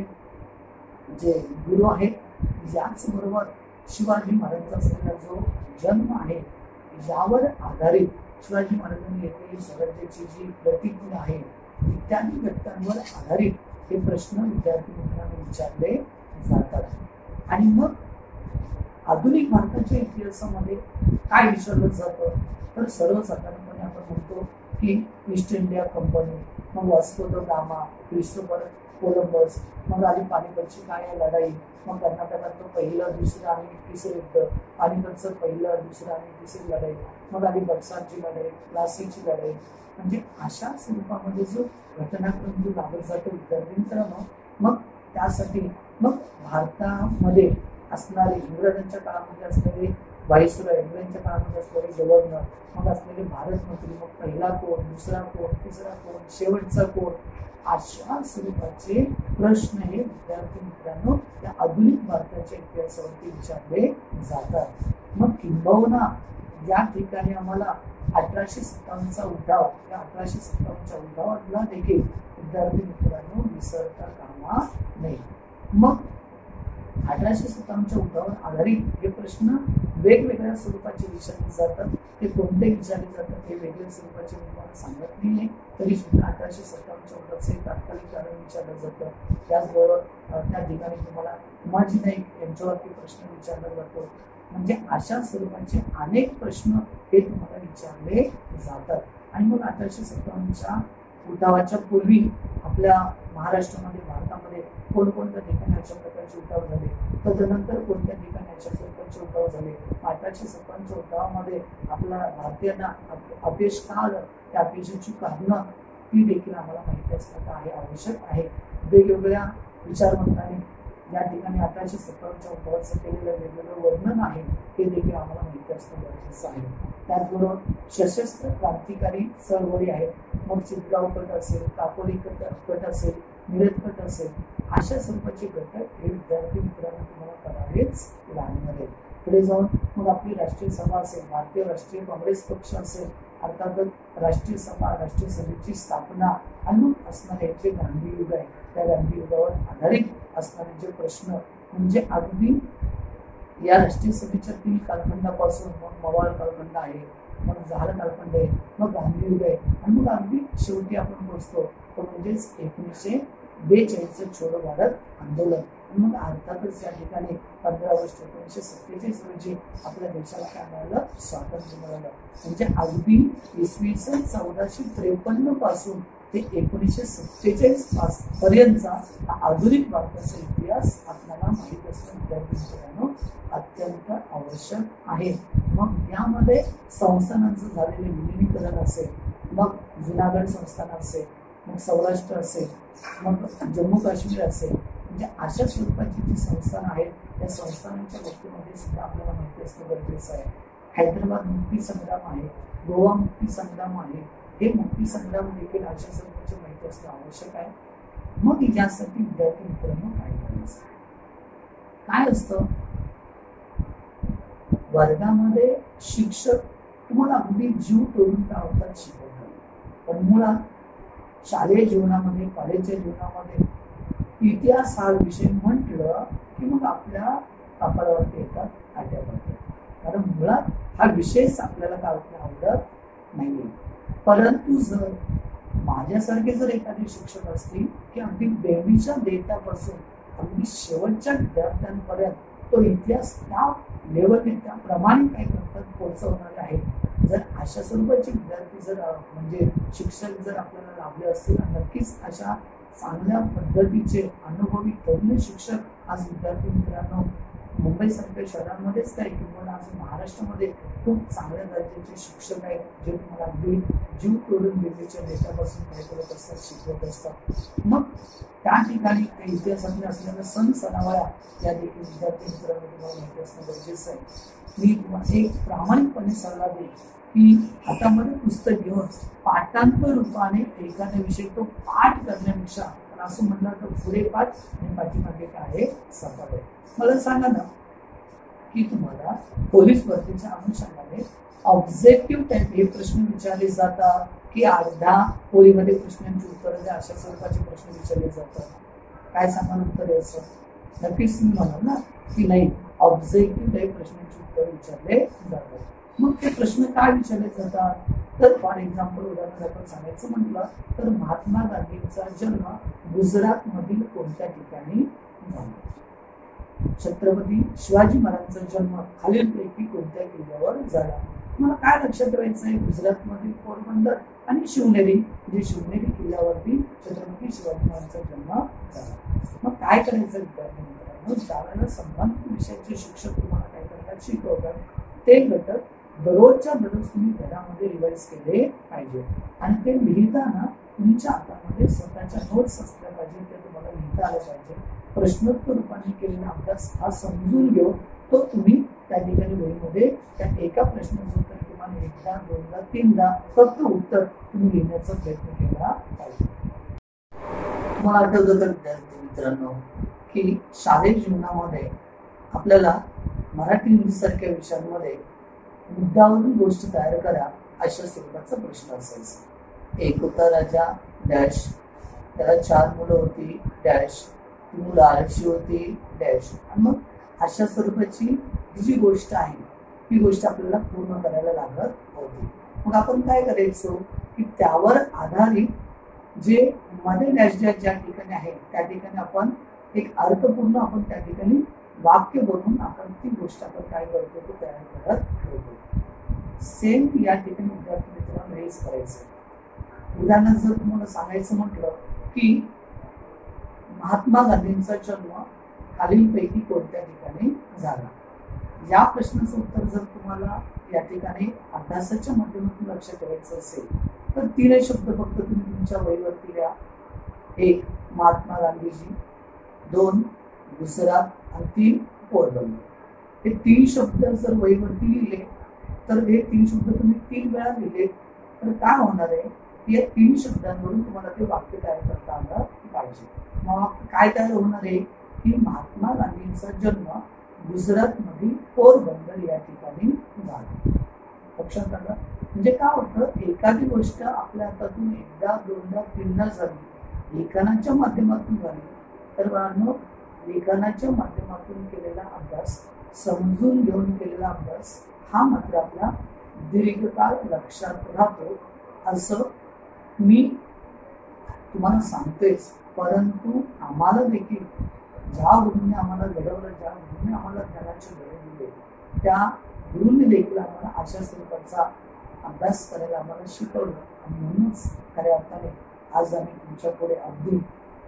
जे गुरु आहेत, याचबरोबर शिवाजी महाराजांचा असलेला जो जन्म आहे यावर आधारित शिवाजी महाराजांनी घेतलेली स्वराज्याची जी प्रतिज्ञा आहे इत्यादी घटकांवर आधारित हे प्रश्न विद्यार्थी मित्रांनो विचारले जातात. आणि मग आधुनिक भारताच्या इतिहासामध्ये काय विचारलं जातं तर सर्वसाधारणपणे आपण म्हणतो की ईस्ट इंडिया कंपनी, मग Vasco da Gama, Christopher Columbus, मग आली पानिपतची काय लढाई, मग कर्नाटकातलं पहिलं दुसरं आणि तिसरं युद्ध, पानिपतचं पहिलं दुसरं आणि तिसरी लढाई, मग आली बक्सारची लढाई, प्लासीची लढाई. म्हणजे अशा स्वरूपामध्ये जो घटनाक्रम जो लागत जातो विद्यार्थी मित्रांनो, मग त्यासाठी मग भारतामध्ये असणारे इंग्रजांच्या काळामध्ये असलेले व्हाईसरॉय, इंग्लंडच्या काळामध्ये असलेले गव्हर्नर, मग असलेले भारत मंत्री, मग पहिला कोण, दुसरा कोण, तिसरा कोण, शेवटचा कोण, अशा स्वरूपाचे प्रश्न हे विद्यार्थी मित्रांनो त्या आधुनिक भारताच्या इतिहासावरती विचारले जातात. मग किंबहुना या ठिकाणी आम्हाला अठराशे सत्तावन्नचा उठाव, या अठराशे सत्तावन्नच्या उठावातला देखील विद्यार्थी मित्रांनो विसरता कामा नये. मग अठराशे सत्तावन्नच्या उठावावर आधारित हे प्रश्न वेगवेगळ्या स्वरूपाचे विचारले जातात. ते कोणते विचारले जातात हे वेगवेगळ्या स्वरूपाचे मी तुम्हाला सांगत नाही, तरी सुद्धा अठराशे सत्तावन्नच्या उठावाचे तात्कालिक कारण विचारलं जातं. त्याचबरोबर त्या ठिकाणी तुम्हाला उमाजी नाईक यांच्यावरती प्रश्न विचारला जातो. म्हणजे अशा स्वरूपाचे अनेक प्रश्न हे तुम्हाला विचारले जातात. आणि मग अठराशे सत्तावन्नच्या उठावाच्या पूर्वी आपल्या महाराष्ट्रामध्ये, भारतामध्ये कोणकोणत्या ठिकाणी अशा प्रकारचे उठाव झाले, तदनंतर कोणत्या ठिकाणी अशा प्रकारचे उठाव झाले, अठराशे सत्तावन्नच्या उठावामध्ये आपल्या भारतीयांना अपयश का आलं, त्या अपयशाची कारणं ती देखील आम्हाला माहिती असणं आहे आवश्यक आहे. वेगवेगळ्या विचारवंतांनी या ठिकाणी अठराशे सत्तावन्नच्या उठावाचं केलेलं वेगवेगळं वर्णन आहे हे देखील आम्हाला माहिती असणं गरजेचं आहे. त्याचबरोबर सशस्त्र क्रांतिकारी चळवळी आहेत, मग चितगाव कट असेल, काकोली कट कट असेल, मिरज कट असेल, अशा स्वरूपाचे घटक हे विद्यार्थी मित्रांनो तुम्हाला करावेच लागणार आहे. पुढे जाऊन मग आपली राष्ट्रीय सभा असेल, भारतीय राष्ट्रीय काँग्रेस पक्ष असेल, अर्थातच राष्ट्रीय सभा, राष्ट्रीय सभेची स्थापना आणि मग असणारे जे गांधी युग आहे त्या गांधी युगावर आधारित असणारे जे प्रश्न म्हणजे अगदी या राष्ट्रीय सभेच्या तीन कालखंडापासून मग मवाळ कालखंड आहे, मग जहाल कालखंड आहे, मग गांधी युग आहे आणि मग अगदी शेवटी आपण पोहोचतो तो म्हणजेच एकोणीसशे बेचाळीसचं छोडो भारत आंदोलन. मग अर्थातच या ठिकाणी पंधरा ऑगस्ट एकोणीसशे सत्तेचाळीस रोजी आपल्या देशाला काय मिळालं, स्वातंत्र्य मिळालं. म्हणजे अगदी इसवी सन चौदाशे त्रेपन्न पासून ते एकोणीसशे सत्तेचाळीस पर्यंतचा आधुनिक भारताचा इतिहास आपल्याला माहीत असणं विद्यार्थी मित्रांनो अत्यंत आवश्यक आहे. मग यामध्ये संस्थानांचं झालेले विलिनीकरण असेल, मग जुनागड संस्थान असेल, मग सौराष्ट्र असेल, मग जम्मू काश्मीर असेल, म्हणजे अशा स्वरूपाची जी संस्थान आहेत त्या संस्थानांच्या बाबतीमध्ये सुद्धा आपल्याला माहिती असणं गरजेचं आहे. हैदराबाद मुक्ती संग्राम आहे, गोवा मुक्ती संग्राम आहे, हे मुक्ती संग्राम देखील अशा स्वरूपाची माहिती असणं आवश्यक आहे. मग यासाठी विद्यार्थी मित्रांनो काय करायचं, काय असतं वर्गामध्ये शिक्षक तुम्हाला अगदी जीव तोडून लावतात शिकवतात, पण मुळात शालेय जीवनामध्ये, कॉलेजच्या जीवनामध्ये इतिहास हा विषय म्हटलं की मग आपल्या कपाळावरती येतात आट्या पडतात, कारण मुळात हा विषयच आपल्याला काय आवडत नाहीये. परंतु जर माझ्यासारखे जर एखादे शिक्षक असतील की अगदी बेबीच्या डेटापासून अगदी शेवटच्या विद्यार्थ्यांपर्यंत तो इतिहास त्या लेवलने त्याप्रमाणे काय करतात पोहोचवणारे आहेत, जर अशा स्वरूपाचे विद्यार्थी जर म्हणजे शिक्षक जर आपल्याला लाभले असतील, नक्कीच अशा चांगल्या पद्धतीचे अनुभवी तज्ञ शिक्षक आज विद्यार्थी मित्रांनो मुंबईसारख्या शहरांमध्येच काय किंवा आज महाराष्ट्रामध्ये खूप चांगल्या दर्जाचे शिक्षक आहेत, जे तुम्हाला अगदी जीव तोडून बेबीच्या डेटापासून काय करत असतात, शिकवत असतात. मग त्या ठिकाणी इतिहासातले असलेल्या सण सणावळ्या या देखील विद्यार्थी मित्रांनो तुम्हाला माहिती असणं गरजेचं आहे. मी तुम्हाला एक प्रामाणिकपणे सल्ला देईन की हातामध्ये पुस्तक घेऊन पाठांतर रूपाने एखाद्या विषय तो पाठ करण्यापेक्षा, असं म्हणलं तर पुढे पाठ आणि पाठीमागे काय आहे सपाट आहे. मला सांगा ना की तुम्हाला पोलीस भरतीच्या अनुषंगाने ऑब्जेक्टिव्ह टाईप हे प्रश्न विचारले जातात की अर्धा पोळीमध्ये प्रश्नांची उत्तरं द्या अशा स्वरूपाचे प्रश्न विचारले जातात? काय सांगाल उत्तर यायचं? नक्कीच तुम्ही म्हणाल ना की नाही, ऑब्जेक्टिव्ह टाईप प्रश्नांची उत्तर विचारले जातात. मग ते प्रश्न काय विचारले जातात? तर फॉर एक्झाम्पल उदाहरण आपण सांगायचं म्हटलं तर महात्मा गांधींचा जन्म गुजरात मधील कोणत्या ठिकाणी झाला? छत्रपती शिवाजी महाराजांचा जन्म खालीलपैकी कोणत्या किल्ल्यावर झाला? मला काय लक्षात ठेवायचं आहे? गुजरात मधील पोरबंदर आणि शिवनेरी, जे शिवनेरी किल्ल्यावरती छत्रपती शिवाजी महाराजांचा जन्म झाला. मग काय करायचं विद्यार्थी मित्रांनो, ज्यावेळेला संबंधित विषयाचे शिक्षक तुम्हाला काय करतात शिकवतात, ते घटक दररोजच्या दररोज तुम्ही घरामध्ये रिवाइज केले पाहिजे आणि ते लिहिताना तुमच्या हातामध्ये स्वतःच्या नोट्स असल्या पाहिजे, ते तुम्हाला लिहिता आलं पाहिजे. प्रश्नोत्तर रूपाने केलेला अभ्यास हा समजून घेऊन तो तुम्ही त्या ठिकाणी वहीमध्ये त्या एका प्रश्नाचं उत्तर किंवा एकदा दोनदा तीनदा फक्त उत्तर तुम्ही लिहिण्याचा प्रयत्न केला पाहिजे. मला आठवतं तर विद्यार्थी मित्रांनो की शालेय जीवनामध्ये आपल्याला मराठी इंग्लिश सारख्या विषयांमध्ये मुद्द्यावरून गोष्ट तयार करा अशा स्वरूपाचा प्रश्न असायचा. एक होता राजा डॅश, त्याला चार मुलं होती डॅश, ती मुलं आरक्षी होती डॅश. आणि मग अशा स्वरूपाची ही जी गोष्ट आहे ती गोष्ट आपल्याला पूर्ण करायला लागत होती. मग आपण काय करायचो की त्यावर आधारित जे मध्ये डॅश डॅश ज्या ठिकाणी आहे त्या ठिकाणी आपण एक अर्थपूर्ण आपण त्या ठिकाणी वाक्य बनवून आपण ती गोष्ट आपण काय करतो तो तयार करत ठेवतो. सेम या ठिकाणी विद्यार्थी मित्रांनो हेच करायचं. उदाहरणार्थ जर तुम्हाला सांगायचं म्हटलं की महात्मा गांधींचा जन्म खालीलपैकी कोणत्या ठिकाणी झाला, या प्रश्नाचं उत्तर जर तुम्हाला या ठिकाणी अभ्यासाच्या माध्यमातून लक्षात ठेवायचं असेल तर तीन शब्द फक्त तुम्ही तुमच्या वहीवरती लिहा. एक महात्मा गांधीजी, दोन गुजरात आणि तीन पोरबंदर. हे तीन शब्द जर वहीवरती लिहिले तर हे तीन शब्द तुम्ही तीन वेळा लिहिले तर काय होणार आहे, या तीन शब्दांवरून तुम्हाला ते वाक्य तयार करता आलं पाहिजे. मग काय तयार होणार आहे की महात्मा गांधींचा जन्म गुजरात मधील पोरबंदर या ठिकाणी झाला. लक्षात आलं? म्हणजे काय होतं, एखादी गोष्ट आपल्या हातातून एकदा दोनदा तीनदा झाली, लेखनाच्या माध्यमातून झाली तर बाळांनो लेखनाच्या माध्यमातून केलेला अभ्यास, समजून घेऊन केलेला अभ्यास हा मात्र आपला दीर्घकाळ लक्षात राहतो असं मी तुम्हाला सांगतेच. परंतु आम्हाला देखील ज्या गुरूंनी आम्हाला घडवलं, ज्या गुरूंनी आम्हाला ज्ञानाचे धडे दिले, त्या गुरूंनी देखील आम्हाला अशा स्वरूपाचा अभ्यास करायला आम्हाला शिकवलं आणि म्हणूनच खऱ्या अर्थाने आज आम्ही तुमच्या पुढे अगदी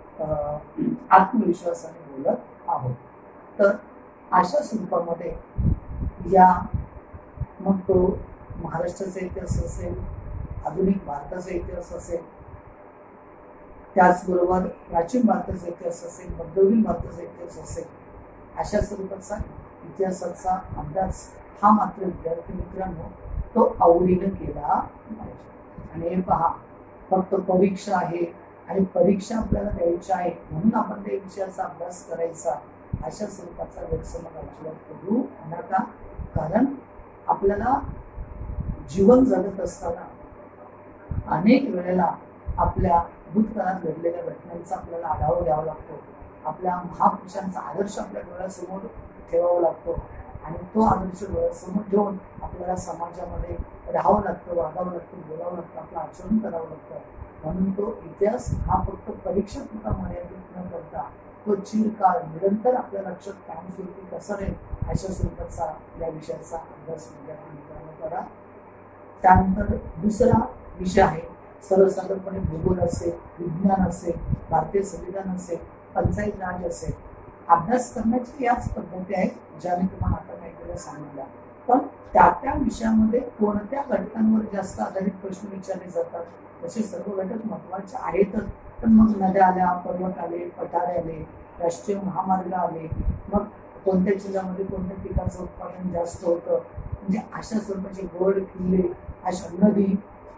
आत्मविश्वासाने बोलत आहोत. तर अशा स्वरूपामध्ये या मग तो महाराष्ट्राचा इतिहास असेल, आधुनिक भारताचा इतिहास असेल, त्याचबरोबर प्राचीन भारताचा इतिहास असेल, मध्ययुगीन भारताचा इतिहास असेल, अशा स्वरूपाचा इतिहासाचा अभ्यास हा मात्र विद्यार्थी मित्रांनो तो आवडीनं केला पाहिजे. आणि हे पहा, फक्त परीक्षा आहे आणि परीक्षा आपल्याला द्यायची आहे म्हणून आपण त्या विषयाचा अभ्यास करायचा अशा स्वरूपाचा गैरसमज अजिबात करू नका. कारण आपल्याला जीवन जगत असताना अनेक वेळेला आपल्या भूतकाळात घडलेल्या घटनांचा आपल्याला आढावा घ्यावा लागतो, आपल्या महापुरुषांचा आदर्श आपल्या डोळ्यासमोर ठेवावा लागतो आणि तो आदर्श डोळ्यासमोर ठेवून आपल्याला समाजामध्ये राहावं लागतं, वागावं लागतं, बोलावं लागतं, आपलं आचरण करावं लागतं. म्हणून तो इतिहास हा फक्त परीक्षापुरता मर्यादित न करता तो चिरकाळ निरंतर आपल्या लक्षात कायमस्वरूपी कसा राहील अशा स्वरूपाचा या विषयाचा अभ्यास विद्यार्थी मित्रांनो करा. त्यानंतर दुसरा विषय आहे सर्वसाधारणपणे भूगोल असेल, विज्ञान असेल, भारतीय संविधान असेल, पंचायत राज असेल. अभ्यास करण्याची याच पद्धती आहेत ज्या मी तुम्हाला आता काही वेळा सांगितल्या, पण त्या त्या विषयामध्ये कोणत्या घटकांवर जास्त आधारित प्रश्न विचारले जातात. तसे सर्व घटक महत्वाचे आहेतच, पण मग नद्या आल्या, पर्वत आले, पठारे आले, राष्ट्रीय महामार्ग आले, मग कोणत्या जिल्ह्यामध्ये कोणत्या पिकाचं उत्पादन जास्त होतं, म्हणजे अशा स्वरूपाचे गड किल्ले, अशा नदी,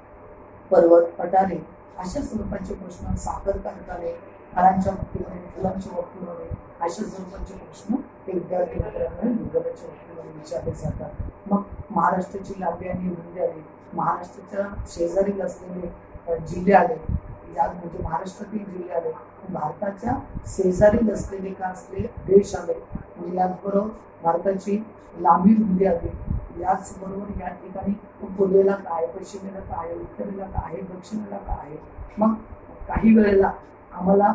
पर्वत, पठारे अशा स्वरूपाचे प्रश्न, साखर कारखाने, फळांच्या बाबतीमध्ये, फुलांच्या बाबतीमध्ये अशा स्वरूपाचे प्रश्न ते विद्यार्थी मित्रांनो भूगोलाच्या बाबतीमध्ये विचारले जातात. मग महाराष्ट्राची लांबी आणि रुंदी आली, महाराष्ट्राच्या शेजारील असलेले जिल्हे आले, यात म्हणजे महाराष्ट्रातील जिल्हे आले, भारताच्या शेजारील असलेले का असले देश आले, म्हणजे याचबरोबर भारताची लांबी रुंदी आली, याचबरोबर या ठिकाणी पूर्वेला काय, पश्चिमेला काय, उत्तरेला काय, दक्षिणेला काय. मग काही वेळेला आम्हाला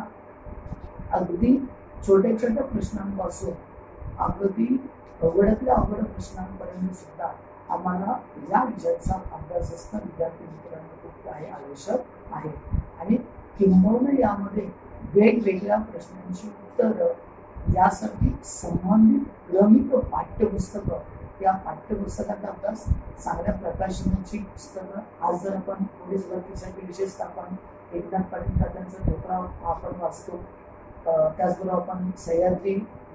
अगदी छोट्या छोट्या प्रश्नांपासून अगदी अवघडातल्या अवघड प्रश्नांपर्यंत सुद्धा आम्हाला या विषयाचा अभ्यास असणं विद्यार्थी मित्रांनो खूप काही आवश्यक आहे. आणि किंबहुना यामध्ये वेगवेगळ्या प्रश्नांची उत्तरं यासाठी संबंधित क्रमिक पाठ्यपुस्तकं, या पाठ्यपुस्तकाचा अभ्यास चांगल्या प्रकाशनाची पुस्तकं, आज जर आपण पोलीस भरतीसाठी विशेषतः आपण एकनाथ पाटील दादांचा ढोकळा आपण वाचतो, त्याचबरोबर आपण सह्याद्री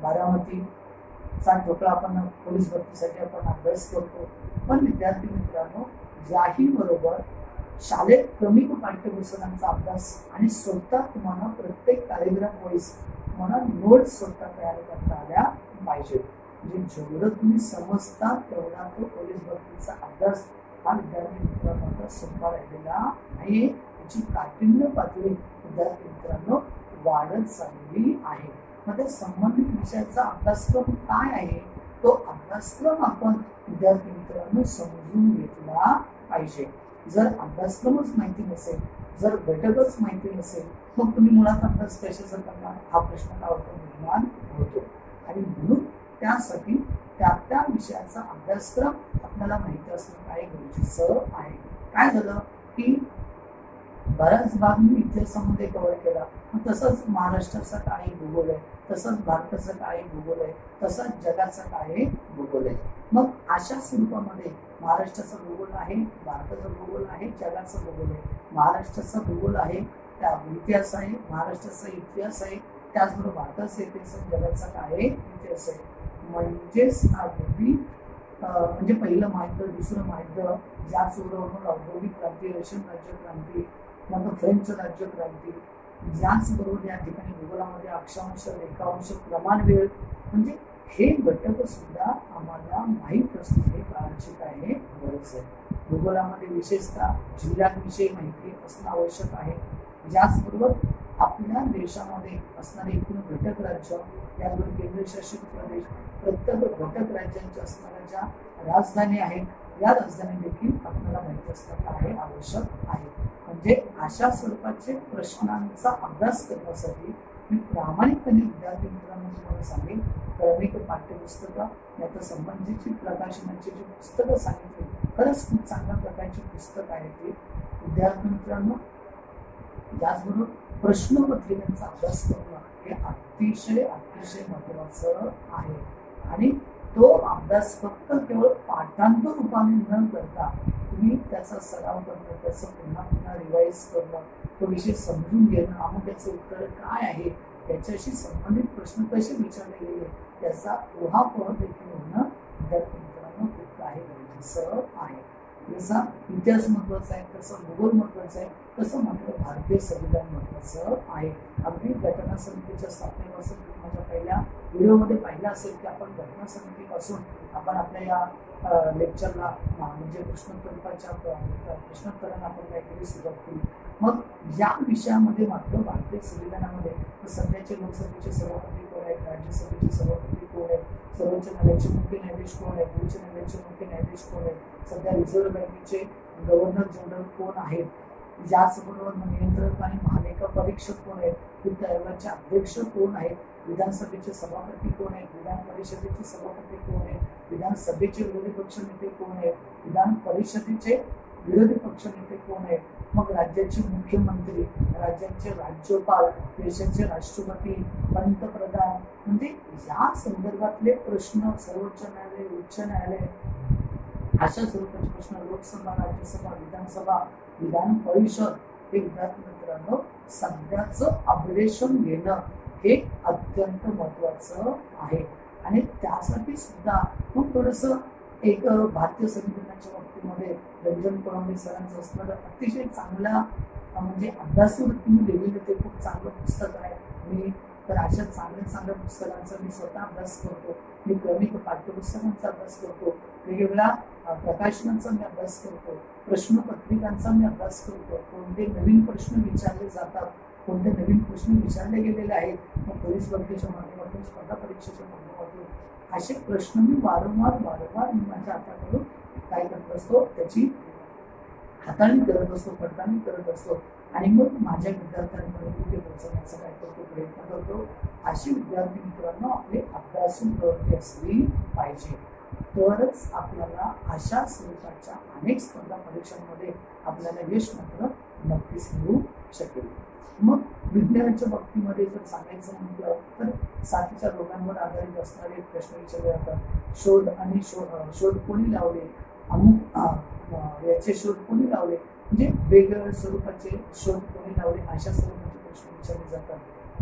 बारामतीचा ढोकळा आपण पोलीस भरतीसाठी आपण अभ्यास करतो. पण विद्यार्थी मित्रांनो याही बरोबर शाळेत क्रमिक पाठ्यपुस्तकांचा अभ्यास आणि स्वतः तुम्हाला प्रत्येक पॅरेग्राफ वाईज तुम्हाला नोट्स स्वतः तयार करता आल्या पाहिजे. म्हणजे जेवढं तुम्ही समजता तेवढा तो पोलीस भरतीचा अभ्यास हा विद्यार्थी मित्रांनो सोपा राहिलेला नाही. त्याची काठिण्य पातळी विद्यार्थी मित्रांनो वाढत चाललेली आहे. मग त्या संबंधित विषयाचा अभ्यासक्रम काय आहे तो अभ्यासक्रम आपण विद्यार्थी मित्रांनो समजून घेतला पाहिजे. जर अभ्यासक्रमच माहिती नसेल, जर घटकच माहिती नसेल, मग तुम्ही मुळात अभ्यास कशाचा करणार हा प्रश्न का निर्माण होतो. आणि म्हणून त्यासाठी त्या त्या विषयाचा अभ्यासक्रम आपल्याला माहिती असणं काय गरजेचं आहे. काय झालं की बराच भाग मी इतिहासामध्ये कव्हर केला, मग तसंच महाराष्ट्राचा काय भूगोल आहे, तसंच भारताचा काय भूगोल आहे, तसंच जगाचा काय भूगोल आहे. मग अशा स्वरूपामध्ये महाराष्ट्राचा भूगोल आहे, भारताचा भूगोल आहे, जगाचा भूगोल आहे. महाराष्ट्राचा भूगोल आहे, त्या इतिहास आहे, महाराष्ट्राचा इतिहास आहे, त्याचबरोबर भारताचा इतिहास आहे, जगाचा काय इतिहास आहे. म्हणजेच अगदी म्हणजे पहिलं महायुद्ध, दुसरं महायुद्ध, ज्याचबरोबर औद्योगिक क्रांती, रशियन राज्यक्रांती, नंतर फ्रेंच राज्यक्रांती, याचबरोबर या ठिकाणी भूगोलामध्ये अक्षांश, रेखांश, प्रमाण वेळ, म्हणजे हे घटक सुद्धा आम्हाला माहीत असणे काळाची काय गरज आहे. भूगोलामध्ये विशेषतः जिल्ह्यांविषयी माहिती असणं आवश्यक आहे. याचबरोबर आपल्या देशामध्ये असणारे एकूण घटक राज्य, याबरोबर केंद्रशासित प्रदेश, प्रत्येक घटक राज्यांच्या असणाऱ्या ज्या राजधानी आहेत, या राजधानी देखील आपल्याला माहिती असणं काय आवश्यक आहे. म्हणजे अशा स्वरूपाचे प्रश्नांचा अभ्यास करण्यासाठी मी प्रामाणिकपणे विद्यार्थी मित्रांनो तुम्हाला सांगेन, क्रमिक पाठ्यपुस्तकं, याच्या संबंधीची प्रकाशनाची जी पुस्तकं सांगितली, खरंच खूप चांगल्या प्रकारची पुस्तक आहे ती. विद्यार्थी मित्रांनो याचबरोबर प्रश्नपत्रिकांचा अभ्यास करणं हे अतिशय अतिशय महत्वाचं आहे. आणि तो अभ्यास फक्त केवळ पाठांतर रूपाने न करता तुम्ही त्याचा सराव करणं, त्याचं पुन्हा पुन्हा रिवाईज करणं, तो विषय समजून घेणं, अमुक त्याचं उत्तर काय आहे, त्याच्याशी संबंधित प्रश्न कसे विचारले गेले, त्याचा उहापोह देखील होणं विद्यार्थी मित्रांनो खूप काही गरजेचं आहे. जसा इतिहास महत्वाचा आहे, तसं भूगोल महत्वाचं आहे, तसं मात्र भारतीय संविधान महत्वाचं आहे. अगदी घटना समितीच्या स्थापनेपासून तुम्ही माझ्या पहिल्या व्हिडिओमध्ये पाहिलं असेल की आपण घटना समितीपासून आपण आपल्या या लेक्चरला म्हणजे प्रश्नोत्तराच्या प्रश्नोत्तरांना आपण काहीतरी सुरुवात केली. मग या विषयामध्ये मात्र भारतीय संविधानामध्ये सध्याचे लोकसभेचे सभापती कोण आहेत, राज्यसभेचे सभापती कोण आहेत, सर्वोच्च न्यायालयाचे मुख्य न्यायाधीश कोण आहेत, उच्च न्यायालयाचे मुख्य न्यायाधीश कोण आहेत, सध्या रिझर्व्ह बँकेचे गव्हर्नर जनरल कोण आहेत, याचबरोबर नियंत्रक आणि महालेखा परीक्षक कोण आहेत, वित्त आयोगाचे अध्यक्ष कोण आहेत, विधानसभेचे सभापती कोण आहेत, विधान परिषदेचे सभापती कोण आहेत, विधानसभेचे विरोधी पक्ष नेते कोण आहेत, विधान परिषदेचे विरोधी पक्ष नेते कोण आहेत, मग राज्याचे मुख्यमंत्री, राज्याचे राज्यपाल, देशाचे राष्ट्रपती, पंतप्रधान, म्हणजे या संदर्भातले प्रश्न सर्वोच्च न्यायालय, उच्च न्यायालय अशा स्वरूपाचे प्रश्न लोकसभा, राज्यसभा, विधानसभा, विधान परिषद हे विद्यार्थी मित्रांनो सध्याचं अपडेशन घेणं हे अत्यंत महत्वाचं आहे. आणि त्यासाठी सुद्धा खूप थोडस एक भारतीय संविधानाच्या बाबतीमध्ये रंजन कळवणे सरांचं असणारं अतिशय चांगला म्हणजे अभ्यासवृत्तीने लिहिलेलं ते खूप चांगलं पुस्तक आहे. मी तर अशा चांगल्या चांगल्या पुस्तकांचा मी स्वतः अभ्यास करतो, मी क्रमिक पाठ्यपुस्तकांचा अभ्यास करतो, वेगवेगळ्या प्रकाशनांचा मी अभ्यास करतो, प्रश्नपत्रिकांचा मी अभ्यास करतो, कोणते नवीन प्रश्न विचारले जातात, कोणते नवीन प्रश्न विचारले गेलेले आहेत, मग पोलीस भरतीच्या माध्यमातून, स्पर्धा परीक्षेच्या माध्यमातून असे प्रश्न मी वारंवार वारंवार मी माझ्या हाताकडून काय करत असतो, त्याची हाताळणी करत असतो, पडताळणी करत असतो आणि मग माझ्या विद्यार्थ्यांपर्यंत ते पोहोचवण्याचा काय करतो, प्रयत्न करतो. अशी विद्यार्थी मित्रांनो आपले अभ्यासून प्रवृत्ती असली पाहिजे, तरच आपल्याला अशा स्वरूपाच्या अनेक स्पर्धा परीक्षांमध्ये आपल्याला यश मात्र नक्कीच मिळू शकेल. मग विज्ञानाच्या बाबतीमध्ये जर सांगायचं म्हटलं तर साथीच्या रोगांवर आधारित असणारे प्रश्न विचारले जातात. शोध आणि शोध शोध कोणी लावले, अमुक याचे शोध कोणी लावले, म्हणजे वेगवेगळ्या स्वरूपाचे शोध कोणी लावले अशा स्वरूपाचे प्रश्न विचारले जातात.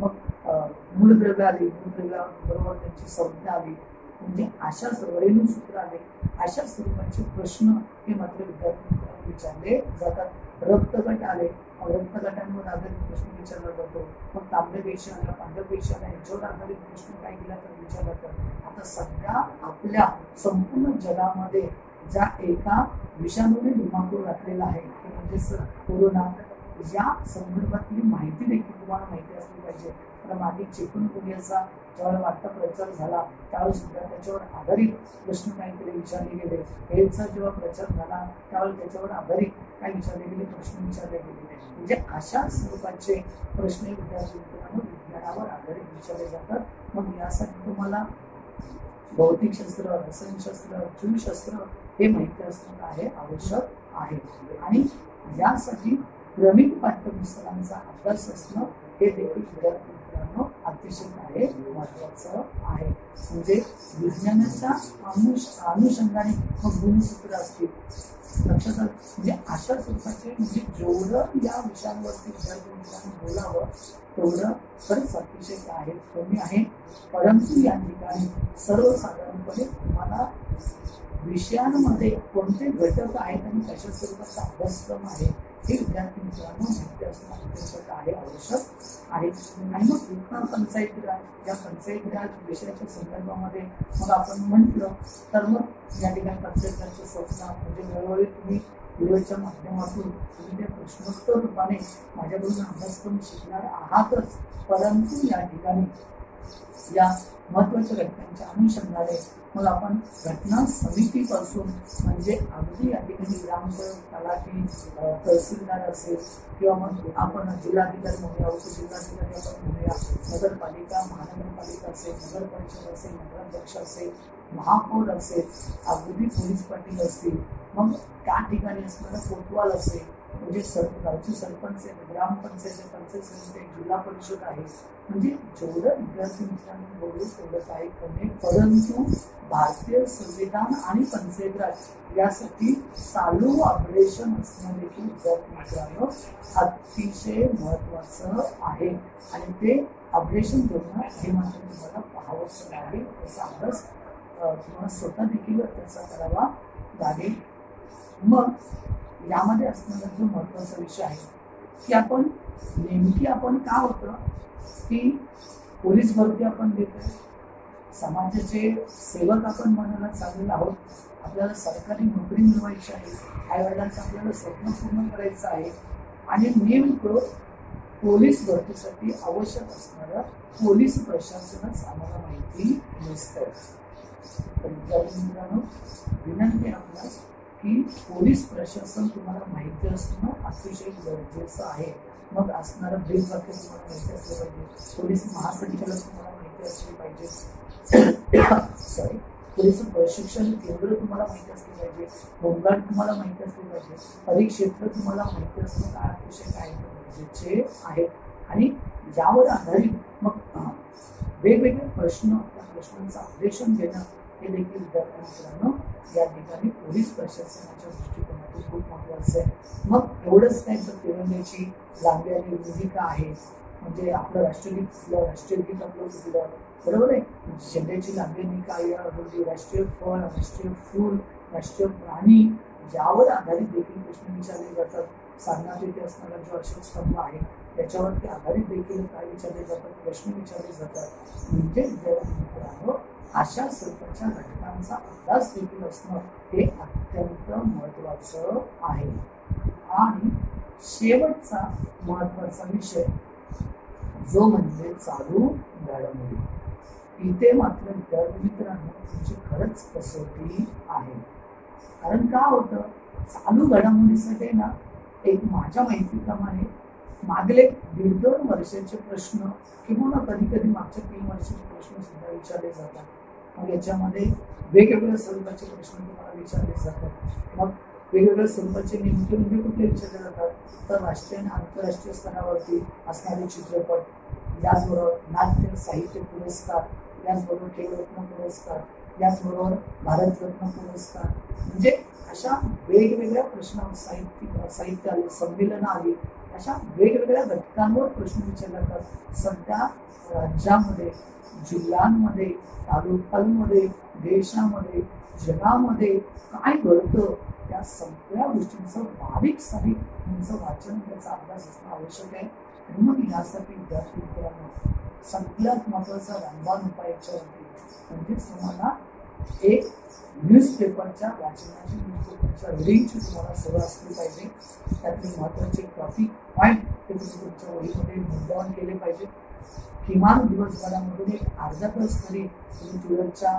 मग मूलद्रव्य आली, मूलद्रव्याबरोबर त्यांची संज्ञा आली, म्हणजे अशा रेणू सूत्र आले, अशा स्वरूपाचे प्रश्न हे मात्र विद्यार्थी विचारले जातात. रक्तगट आले, रक्तगटांवर आधारित प्रश्न विचारला जातो. मग तांबड्या पेशी आल्या, पांढऱ्या पेशी आल्या, याच्यावर आधारित प्रश्न काय केला तर विचारला जातात. आता सध्या आपल्या संपूर्ण जगामध्ये ज्या एका विषाणूने धुमाकूळ घातलेला आहे ते म्हणजे कोरोना, या संदर्भातली माहिती देखील तुम्हाला माहिती असली पाहिजे. तर मागे चिकनगुनियाचा ज्यावेळेला वाढता प्रचार झाला त्यावेळेस सुद्धा त्याच्यावर आधारित प्रश्न काहीतरी विचारले गेले. एड्सचा जेव्हा प्रचार झाला त्यावेळेस त्याच्यावर आधारित काय विचारले गेले, प्रश्न विचारले गेले. म्हणजे अशा स्वरूपाचे प्रश्न विद्यार्थी मित्रांनो विज्ञानावर आधारित विचारले जातात. मग यासाठी तुम्हाला भौतिकशास्त्र, रसायनशास्त्र, जीवशास्त्र हे माहिती असणं आहे आवश्यक आहे. आणि यासाठी क्रमिक पाठ्यपुस्तकांचा अभ्यास असणं हे देखील विद्यार्थी मित्रांनो अतिशय आहे महत्वाचं आहे. म्हणजे विज्ञानाच्या अनुष अनुषंगाने मग गुणसूत्र असतील लक्षात, म्हणजे अशा स्वरूपाचे म्हणजे जेवढं या विषयांवरती विद्यार्थी मित्रांनो बोलावं तेवढं खरंच अतिशय आहे कमी आहे. परंतु या ठिकाणी सर्वसाधारणपणे तुम्हाला विषयांमध्ये कोणते घटक आहेत आणि कशा स्वरूपाचा अभ्यासक्रम आहे हे विद्यार्थी मित्रांनो माहिती असणं अत्यंत आहे आवश्यक आहे. आणि मग पंचायती राज या पंचायती राज विषयाच्या संदर्भामध्ये मग आपण म्हटलं तर मग या ठिकाणी पंचायत राजच्या संस्था म्हणजे वेळोवेळी तुम्ही व्हिडिओच्या माध्यमातून तुम्ही ते प्रश्नोत्तर रूपाने माझ्याकडून अभ्यासक्रम शिकणार आहातच. परंतु या ठिकाणी या महत्वाच्या घटनांच्या अनुषंगाने मग आपण घटना समितीपासून म्हणजे अगदी या ठिकाणी ग्रामसेवक, तलाठी, तहसीलदार असेल किंवा मग आपण जिल्हाधिकारी म्हणूया, उपजिल्हाधिकारी आपण म्हणूया, नगरपालिका, महानगरपालिका असेल, नगर परिषद असेल, नगराध्यक्ष असेल, महापौर असेल, अगदी पोलीस पाटील असतील, मग त्या ठिकाणी असणारा कोतवाल असेल, म्हणजे सर गावचे सरपंच आहे, ग्रामपंचायत, पंचायत समिती, जिल्हा परिषद आहे. म्हणजे जेवढं विद्यार्थी मित्रांनी बोलू तेवढं काही कमी. परंतु भारतीय संविधान आणि पंचायत राज यासाठी चालू ऑपरेशन असणं देखील विद्यार्थी मित्रांनो अतिशय महत्वाचं आहे. आणि ते ऑपरेशन करणं हे मात्र तुम्हाला पाहावंच लागेल. त्याचा अभ्यास तुम्हाला स्वतः देखील त्याचा करावा लागेल. मग यामध्ये असणारा जो महत्वाचा विषय आहे की आपण नेमकी आपण का होतं की पोलीस भरती आपण देतोय, समाजाचे सेवक आपण बनायला चाललेलो आहोत, आपल्याला सरकारी नोकरी मिळवायची आहे, आई वडिलांचं आपल्याला स्वप्न पूर्ण करायचं आहे आणि नेमकं पोलीस भरतीसाठी आवश्यक असणारं पोलीस प्रशासनच आम्हाला माहिती नसतं. तर विद्यार्थी मित्रांनो, विनंती आपल्यास की पोलीस प्रशासन तुम्हाला माहिती असणं अतिशय गरजेचं आहे. मग असणारं ब्रीफ वाक्य तुम्हाला माहिती असलं पाहिजे, पोलीस महासंचालक तुम्हाला माहिती असले पाहिजे, सॉरी पोलीस प्रशिक्षण केंद्र तुम्हाला माहिती असले पाहिजे, होमगार्ड तुम्हाला माहिती असले पाहिजे, परिक्षेत्र तुम्हाला माहिती असणं काय अतिशय काय गरजेचे आहे. आणि यावर आधारित मग वेगवेगळे प्रश्न, त्या प्रश्नांचं अन्वेषण घेणं हे देखील विद्यार्थ्यांना या ठिकाणी पोलीस प्रशासनाच्या दृष्टिकोनातून खूप महत्वाचं आहे. मग एवढंच नाही तर तिरंग्याची लांबी आणि भूमिका आहे, म्हणजे आपलं राष्ट्रगीत कुठलं, राष्ट्रीय गीत आपलं कुठलं, बरोबर आहे, झेंड्याची लांबी आणि काय म्हणजे राष्ट्रीय फळ, राष्ट्रीय फूल, राष्ट्रीय प्राणी यावर आधारित देखील प्रश्न विचारले जातात. साधनात येथे असणारा जो अशोक स्तंभ आहे त्याच्यावरती आधारित देखील काय विचारले जातात, प्रश्न विचारले जातात. म्हणजे विद्यार्थी मित्रांनो, अशा स्वरूपाच्या घटनांचा अभ्यास देखील असणं हे अत्यंत महत्वाचं आहे. आणि शेवटचा महत्वाचा विषय जो म्हणजे चालू घडामोडी. इथे मात्र विद्यार्थी मित्रांनो तुमची खरंच कसोटी आहे. कारण का होतं, चालू घडामोडीसाठी ना एक माझ्या माहितीप्रमाणे मागले दीड दोन वर्षाचे प्रश्न किंवा कधी कधी मागच्या तीन वर्षाचे प्रश्न सुद्धा विचारले जातात. मग याच्यामध्ये वेगवेगळ्या स्वरूपाचे प्रश्न तुम्हाला विचारले जातात. मग वेगवेगळ्या स्वरूपाचे नेमके म्हणजे कुठले विचारले जातात, तर राष्ट्रीय आणि आंतरराष्ट्रीय स्तरावरती असणारे चित्रपट, याचबरोबर नाट्य साहित्य पुरस्कार, याचबरोबर खेळरत्न पुरस्कार, याचबरोबर भारतरत्न पुरस्कार, म्हणजे अशा वेगवेगळ्या प्रश्न साहित्य साहित्य आले, संमेलन आली, अशा वेगवेगळ्या घटकांवर प्रश्न विचारले जातात. सध्या राज्यामध्ये, जिल्ह्यांमध्ये, तालुक्यांमध्ये, देशामध्ये, जगामध्ये काय घडतं या सगळ्या गोष्टींचं बारीक सारीक तुमचं वाचन, त्याचा अभ्यास असणं आवश्यक आहे. आणि मग यासाठी विद्यार्थी मित्रांनो सगळ्यात महत्वाचा रामबाण उपाय याच्यावरती म्हणजेच तुम्हाला एक न्यूजपेपरच्या वाचनाची, न्यूजपेपरच्या रिडिंगची तुम्हाला सवय असली पाहिजे. त्यातले महत्वाचे टॉपिक पॉईंट ते तुम्ही तुमच्या वहीमध्ये नोंदवून केले पाहिजे. किमान दिवसभरामधून एक अर्धा तास तरी तुम्ही ट्विटरच्या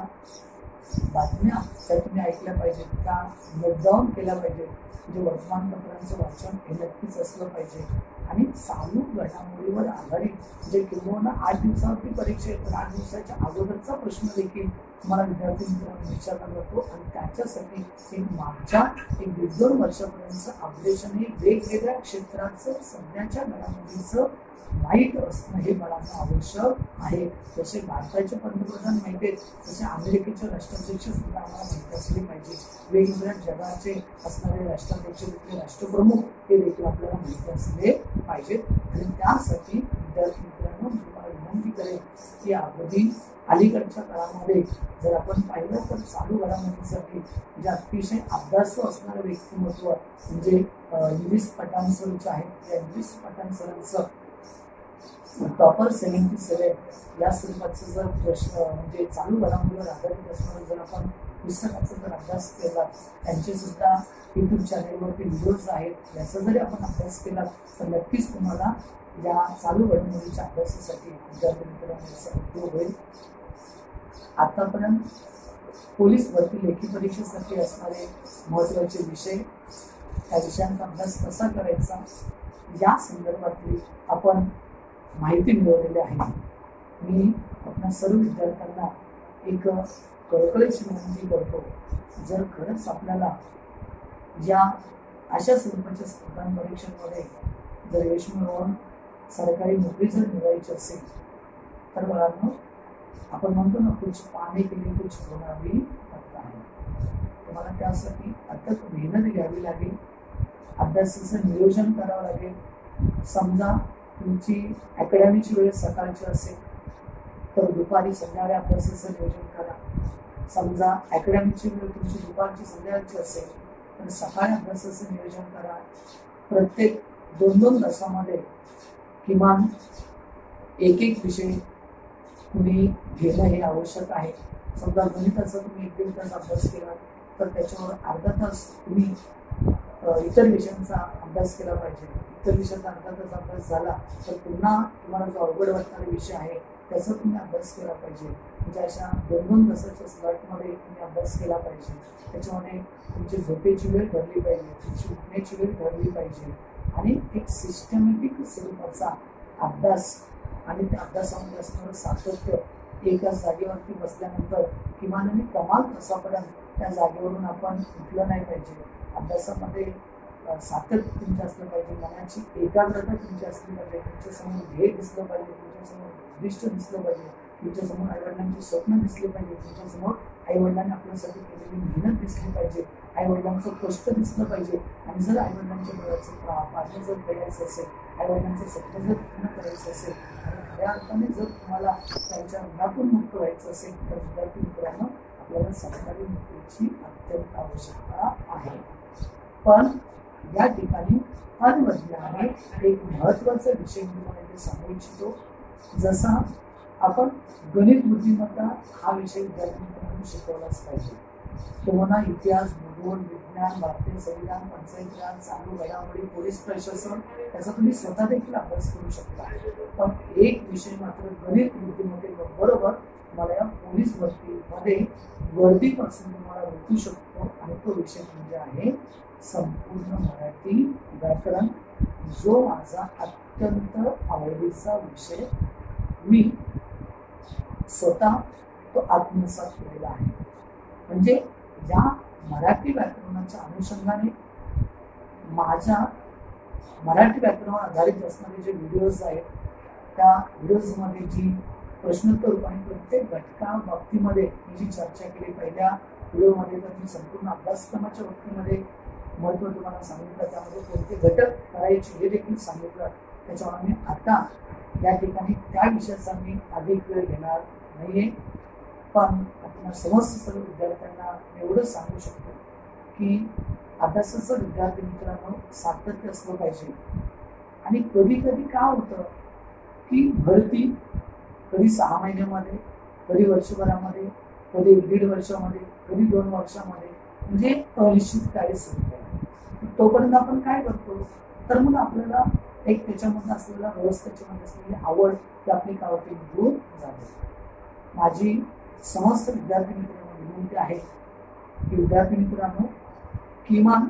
बातम्या त्या तुम्ही ऐकल्या पाहिजेत, त्या नोटडाऊन केल्या पाहिजेत. म्हणजे वर्तमानपत्रांचं वाचन हे नक्कीच असलं पाहिजे. आणि चालू घडामोडीवर आधारित जे किंवा आठ दिवसावरती परीक्षा येतात, आठ दिवसाच्या अगोदरचा प्रश्न देखील तुम्हाला विद्यार्थी मित्रांनो विचारला जातो. आणि त्याच्यासाठी एक मागच्या एक दीड दोन वर्षापर्यंतचं अपडेशन हे वेगवेगळ्या क्षेत्राचं सध्याच्या घडामोडीचं माहीत असणं हे मला आवश्यक आहे. जसे भारताचे पंतप्रधान माहिती आहेत तसे अमेरिकेचे राष्ट्राध्यक्ष सुद्धा आम्हाला माहिती असले पाहिजे. वेगवेगळ्या जगाचे असणारे राष्ट्राध्यक्ष देखील, राष्ट्रप्रमुख हे देखील आपल्याला माहिती असले पाहिजेत. आणि त्यासाठी विद्यार्थी मित्रांनो तुम्हाला विनंती करेन की अगदी अलीकडच्या काळामध्ये जर आपण पाहिलं तर चालू घडामोडीसाठी जे अतिशय अभ्यासू असणारं व्यक्तिमत्व म्हणजे इंग्लिश पठाण सर जे आहेत, त्या इंग्लिश पठाण सरांचं टॉपर सेव्हन्टी सेव्हन या स्वरूपाचं जर प्रश्न म्हणजे चालू घडामोडीवर आधारित असणारं जर आपण पुस्तकाचा जर अभ्यास केला, त्यांचे सुद्धा युट्यूब चॅनेलवरती व्हिडिओज आहेत, याचा जरी आपण अभ्यास केला तर नक्कीच तुम्हाला या चालू घडामोडीच्या अभ्यासासाठी विद्यार्थी मित्रांचा उपयोग होईल. आतापर्यंत पोलीस भरती लेखी परीक्षेसाठी असणारे महत्त्वाचे विषय, त्या विषयांचा अभ्यास कसा करायचा या संदर्भातली आपण माहिती मिळवलेली आहे. मी आपल्या सर्व विद्यार्थ्यांना एक कळकळीची विनंती करतो, जर खरंच आपल्याला या अशा स्वरूपाच्या स्पर्धा परीक्षांमध्ये जर यश मिळवून सरकारी नोकरी जर मिळवायची असेल तर मुलांना आपण म्हणतो ना कुछ पाने के लिए कुछ होना भी पड़ता है. तुम्हाला त्यासाठी अथक मेहनत घ्यावी लागेल, अभ्यासाचं नियोजन करावं लागेल. समजा तुमची अकॅडमीची वेळ सकाळची असेल तर दुपारी संध्याकाळी अभ्यासाचं नियोजन करा. समजा अकॅडमीची वेळ तुमची दुपारची संध्याकाळची असेल तर सकाळी अभ्यासाचं नियोजन करा. प्रत्येक दोन दोन तासामध्ये किमान एक एक विषय तुम्ही घेणं हे आवश्यक आहे. समजा गणिताचा तुम्ही एक दीड तास अभ्यास केला तर त्याच्यावर अर्धा तास तुम्ही इतर विषयांचा अभ्यास केला पाहिजे. इतर विषयाचा अर्धा तास अभ्यास झाला तर पुन्हा तुम्हाला जो अवघड वाटणारा विषय आहे त्याचा तुम्ही अभ्यास केला पाहिजे. म्हणजे अशा दोन दोन तासाच्या स्लॉटमध्ये तुम्ही अभ्यास केला पाहिजे. त्याच्यामध्ये तुमची झोपेची वेळ ठरली पाहिजे, तुमची उठण्याची वेळ ठरली पाहिजे आणि एक सिस्टमॅटिक स्वरूपाचा अभ्यास आणि त्या अभ्यासामध्ये असणारं सातत्य. एका जागेवरती बसल्यानंतर किमान आणि कमाल तासापर्यंत त्या जागेवरून आपण उठलं नाही पाहिजे. अभ्यासामध्ये सातत्य तुमचं असलं पाहिजे, मनाची एकाग्रता तुमची असली पाहिजे, तुमच्यासमोर ध्येय दिसलं पाहिजे, तुमच्यासमोर उद्दिष्ट दिसलं पाहिजे, तुमच्यासमोर आईवडिलांची स्वप्न दिसली पाहिजे, तुमच्यासमोर आईवडिलांनी आपल्यासाठी केलेली मेहनत दिसली पाहिजे, आईवडिलांचं कष्ट दिसलं पाहिजे. आणि जर आईवडिलांच्या डोळ्याचं पाणी जर करायचं असेल, आईवडिलांचं स्वप्न जर पूर्ण करायचं असेल आणि खऱ्या अर्थाने जर तुम्हाला त्यांच्या ऋणातून मुक्त व्हायचं असेल तर विद्यार्थी मित्रांनो आपल्याला सरकारी नोकरीची अत्यंत आवश्यकता आहे. पण या ठिकाणी अन्वज्ञाने एक महत्त्वाचा विषय मी तुम्हाला इथे सांगू इच्छितो. जसा आपण गणित बुद्धिमत्ता हा विषय विद्यार्थी मित्रांनो शिकवलाच पाहिजे. तुम्हाला इतिहास, भूगोल, विज्ञान, भारतीय संविधान, पंचायत राज, चालू घडामोडी, पोलीस प्रशासन याचा तुम्ही स्वतः देखील अभ्यास करू शकता. पण एक विषय मात्र गणित बुद्धिमत्तेबरोबर तुम्हाला या पोलीस भरतीमध्ये वर्दीपासून तुम्हाला रोखू शकतो आणि तो विषय म्हणजे आहे संपूर्ण मराठी व्याकरण, जो माझा अत्यंत आवडीचा विषय. मी स्वतः तो आत्मसात केलेला आहे. म्हणजे या मराठी व्याकरणाच्या अनुषंगाने माझ्या मराठी व्याकरणावर आधारित असणारे जे व्हिडिओज आहेत त्या व्हिडिओजमध्ये जी प्रश्नोत्तर रूप आणि प्रत्येक घटका बाबतीमध्ये मी जी चर्चा केली पहिल्या व्हिडिओमध्ये, तर मी संपूर्ण अभ्यासक्रमाच्या बाबतीमध्ये महत्त्व तुम्हाला सांगितलं, त्यामध्ये कोणते घटक करायचे हे देखील सांगितलं. त्याच्यामुळे मी आता या ठिकाणी त्या विषयाचा मी अधिक वेळ घेणार नाहीये. पण आपल्या समस्त सर्व विद्यार्थ्यांना एवढं सांगू शकतो की अभ्यासाचं विद्यार्थी मित्रांनो सातत्य असलं पाहिजे. आणि कधी कधी काय होतं की भरती कधी सहा महिन्यामध्ये, कधी वर्षभरामध्ये, कधी दीड वर्षामध्ये, कधी दोन वर्षामध्ये, म्हणजे अनिश्चित कार्य सुरू आहे. तोपर्यंत आपण काय करतो तर मग आपल्याला एक त्याच्यामध्ये असलेला रस, त्याच्यामध्ये असलेली आवड ती आपली कावटी निघून जाते. माझी समस्त विद्यार्थी मित्रांना विनंती आहे की विद्यार्थी मित्रांनो किमान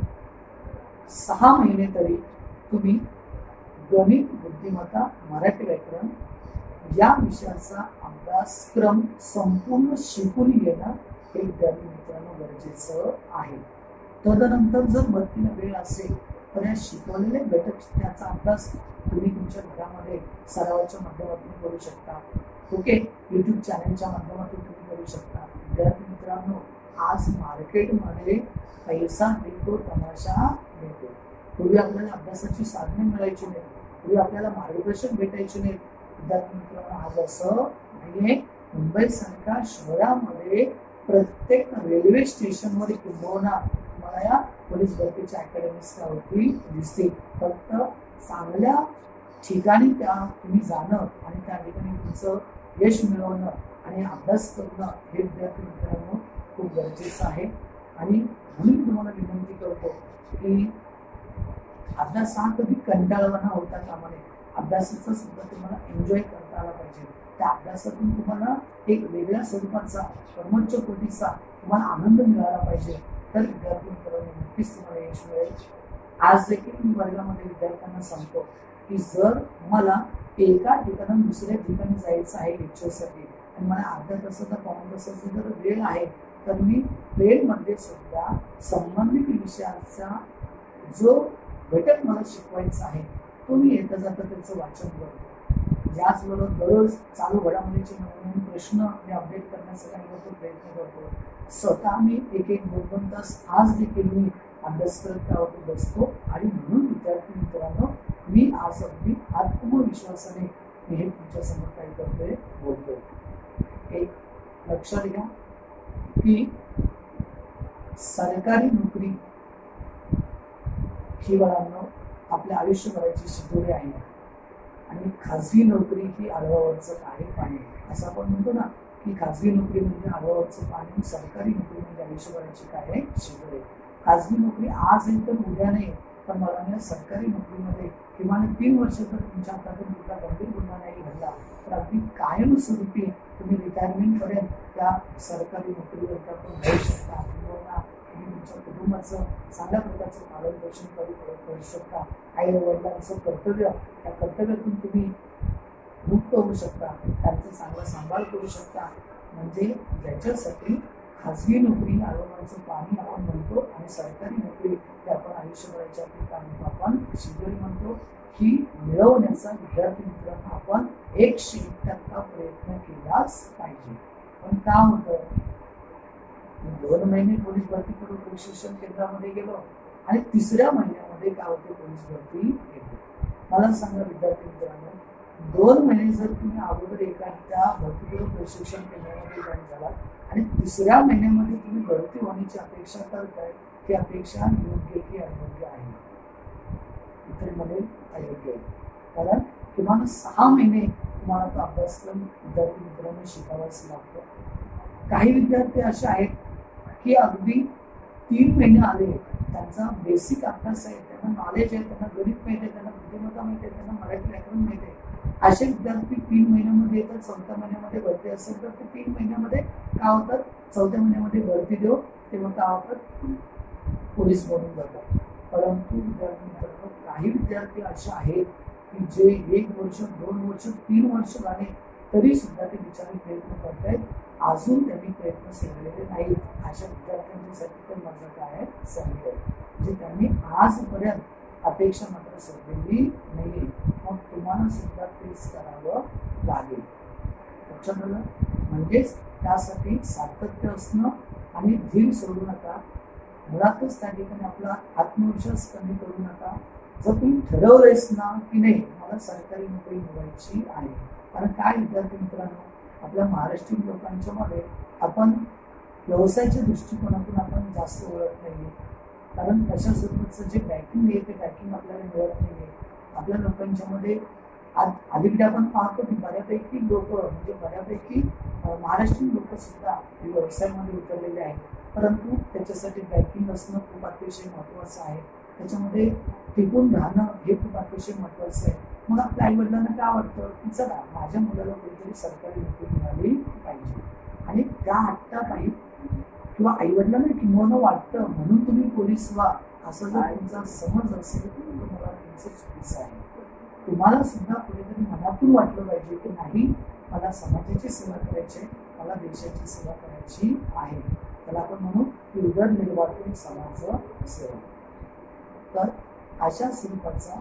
सहा महिने तरी तुम्ही गणित, बुद्धिमत्ता, मराठी व्याकरण या विषयाचा अभ्यासक्रम संपूर्ण शिकून घेणं हे विद्यार्थी मित्रांनो गरजेचं आहे. तदनंतर जर भरतीला वेळ असेल तर या शिकवलेले घटक त्याचा अभ्यास तुम्ही तुमच्या घरामध्ये सरावाच्या माध्यमातून करू शकता. ओके, यूट्यूब चॅनलच्या माध्यमातून तुम्ही करू शकता. विद्यार्थी मित्रांनो आज मार्केटमध्ये पैसा देतो, तमाशा देतो. पूर्वी आपल्याला अभ्यासाची साधने मिळायची नाही, पूर्वी आपल्याला मार्गदर्शन भेटायचे नाही. विद्यार्थी मित्रांनो आज असं नाहीये. मुंबई सारख्या शहरामध्ये प्रत्येक रेल्वे स्टेशनवर किंबहुना तुम्हाला या पोलीस भरतीच्या अकॅडमीजवरती दिसतील. फक्त चांगल्या ठिकाणी त्या तुम्ही जाणं आणि त्या ठिकाणी तुमचं यश मिळवणं आणि अभ्यास करणं हे विद्यार्थी मित्रांनो खूप गरजेचं आहे. आणि म्हणून तुम्हाला विनंती करतो की अभ्यास हा कधी कंटाळवाना होता कामा नये. अभ्यासाचा सुद्धा तुम्हाला एन्जॉय करता आला पाहिजे. त्या अभ्यासातून तुम्हाला एक वेगळ्या स्वरूपाचा परमोच्च कोटीचा तुम्हाला आनंद मिळाला पाहिजे. तर विद्यार्थी मित्रांनो नक्कीच तुम्हाला यश मिळेल. आज देखील मी वर्गामध्ये विद्यार्थ्यांना सांगतो की जर मला एका ठिकाणून दुसऱ्या ठिकाणी जायचं आहे लेक्चरसाठी आणि मला अर्ध्या तासाचा पाऊण तासाची जर वेळ आहे तर मी ट्रेनमध्ये सुद्धा संबंधित विषयाचा जो घटक मला शिकवायचा आहे तो मी येता जाता त्याचं वाचन करतो. याचबरोबर दररोज चालू घडामोडीचे नवीन प्रश्न मी अपडेट करण्याचा काही प्रयत्न करतो. स्वतः मी एक एक दोन दोन तास आज देखील मी अभ्यास करत त्यावरती बसतो. आणि म्हणून विद्यार्थी मित्रांनो मी आज अगदी आत्मविश्वासाने मी हे तुमच्यासमोर काय करतोय बोलतोय. एक लक्षात घ्या की सरकारी नोकरी ही वळांनो आपल्या आयुष्यभराची शिदोरी आहे आणि खाजगी नोकरी ही आडवावरचं आहे पाणी असं आपण म्हणतो ना की खाजगी नोकरी म्हणजे आडवावरचं पाणी, सरकारी नोकरी म्हणजे आयुष्यभराची काय आहे शिदोरी. खाजगी नोकरी आज आहे तर उद्या नाही, पण मला सरकारी नोकरीमध्ये किमान तीन वर्ष जर तुमच्या हातातून कुठला गंभीर गुन्हा नाही घडला तर अगदी कायमस्वरूपी तुम्ही रिटायरमेंट पर्यंत त्या सरकारी नोकरीवर आपण राहू शकता किंवा तुम्ही तुमच्या कुटुंबाचं चांगल्या प्रकारचं पालन पोषण करू करू शकता. आई वडिलांचं कर्तव्य त्या कर्तव्यातून तुम्ही मुक्त होऊ शकता, त्यांचा चांगला सांभाळ करू शकता. म्हणजे ज्याच्यासाठी खाजगी नोकरी आरोग्याचं पाणी आपण म्हणतो आणि सरकारी नोकरी ते आपण आयुष्यभराच्या ठिकाणी आपण शिदोरी म्हणतो. ही मिळवण्याचा विद्यार्थी मित्रांनो आपण एकशे एक टक्का प्रयत्न केलाच पाहिजे. पण का होतं, दोन महिने पोलीस भरती करून प्रशिक्षण केंद्रामध्ये गेलो आणि तिसऱ्या महिन्यामध्ये काय होते पोलीस भरती घेतली. मला सांगा विद्यार्थी मित्रांनो, दोन महिने जर तुम्ही अगोदर एखाद्या भरती करून प्रशिक्षण केंद्रामध्ये जॉईन झाला आणि तिसऱ्या महिन्यामध्ये तुम्ही भरती होण्याची अपेक्षा करताय, ती अपेक्षा योग्य की अयोग्य आहे? इतर मध्ये अयोग्य आहे. कारण किमान सहा महिने तुम्हाला तो अभ्यासक्रम विद्यार्थी मित्रांनो शिकावाच लागतो. काही विद्यार्थी असे आहेत की अगदी तीन महिने आले, त्यांचा बेसिक अभ्यास आहे, त्यांना नॉलेज आहे, त्यांना गणित माहिती आहे, त्यांना बुद्धिमत्ता माहिती आहे, त्यांना मराठी व्याकरण माहिती आहे. असे विद्यार्थी तीन महिन्यामध्ये येतात, चौथ्या महिन्यामध्ये भरती असेल तर ते तीन महिन्यामध्ये काय होतात, चौथ्या महिन्यामध्ये भरती देऊ तेव्हा काय होतात, पोलीस बनून जातात. परंतु विद्यार्थी काही विद्यार्थी असे आहेत की जे एक वर्ष दोन वर्ष तीन वर्ष झाले तरी सुद्धा ते बिचारे प्रयत्न करत आहेत, अजून त्यांनी प्रयत्न सोडलेले नाहीत. अशा विद्यार्थ्यांसाठी तर माझं काय आहे संधी आहे, म्हणजे त्यांनी आजपर्यंत अपेक्षा मात्र सोडलेली नाही. मग तुम्हाला सुद्धा तेच करावं लागेल. लक्षात आलं? म्हणजेच त्यासाठी सातत्य असणं आणि धीर सोडू नका. मुळातच त्या ठिकाणी आपला आत्मविश्वास कमी करू नका. जर तुम्ही ठरवलंयच ना की नाही मला सरकारी नोकरी मिळवायची आहे, कारण काय विद्यार्थी मित्रांनो, आपल्या महाराष्ट्रीयन लोकांच्या मध्ये आपण व्यवसायाच्या दृष्टिकोनातून आपण जास्त ओळख नाही, कारण कशासोबतचं जे बँकिंग आहे ते बँकिंग आपल्याला मिळत नाही. आपल्या लोकांच्या मध्ये अलीकडे आपण पाहतो की बऱ्यापैकी लोक म्हणजे बऱ्यापैकी महाराष्ट्रीयन लोक सुद्धा व्यवसायामध्ये उतरलेले आहेत, परंतु त्याच्यासाठी बँकिंग असणं खूप अतिशय महत्त्वाचं आहे. त्याच्यामध्ये टिकून राहणं हे खूप अतिशय महत्त्वाचं आहे. मग आपल्या आई वडिलांना काय वाटतं की चला माझ्या मुलाला कुठेतरी सरकारी नोकरी मिळाली पाहिजे, आणि त्या हट्टापायी किंवा आई वडिलांना किंवा वाटतं म्हणून तुम्ही पोलीस व्हा असं जर तुमचा समज असेल तर तुम्हाला तुमचं चुकीचं आहे. तुम्हाला सुद्धा कुठेतरी मनातून वाटलं पाहिजे की नाही मला समाजाची सेवा करायची आहे, मला देशाची सेवा करायची आहे. त्याला आपण म्हणू की उदरनिर्वाह समाज सेवा. तर अशा स्वरूपाचा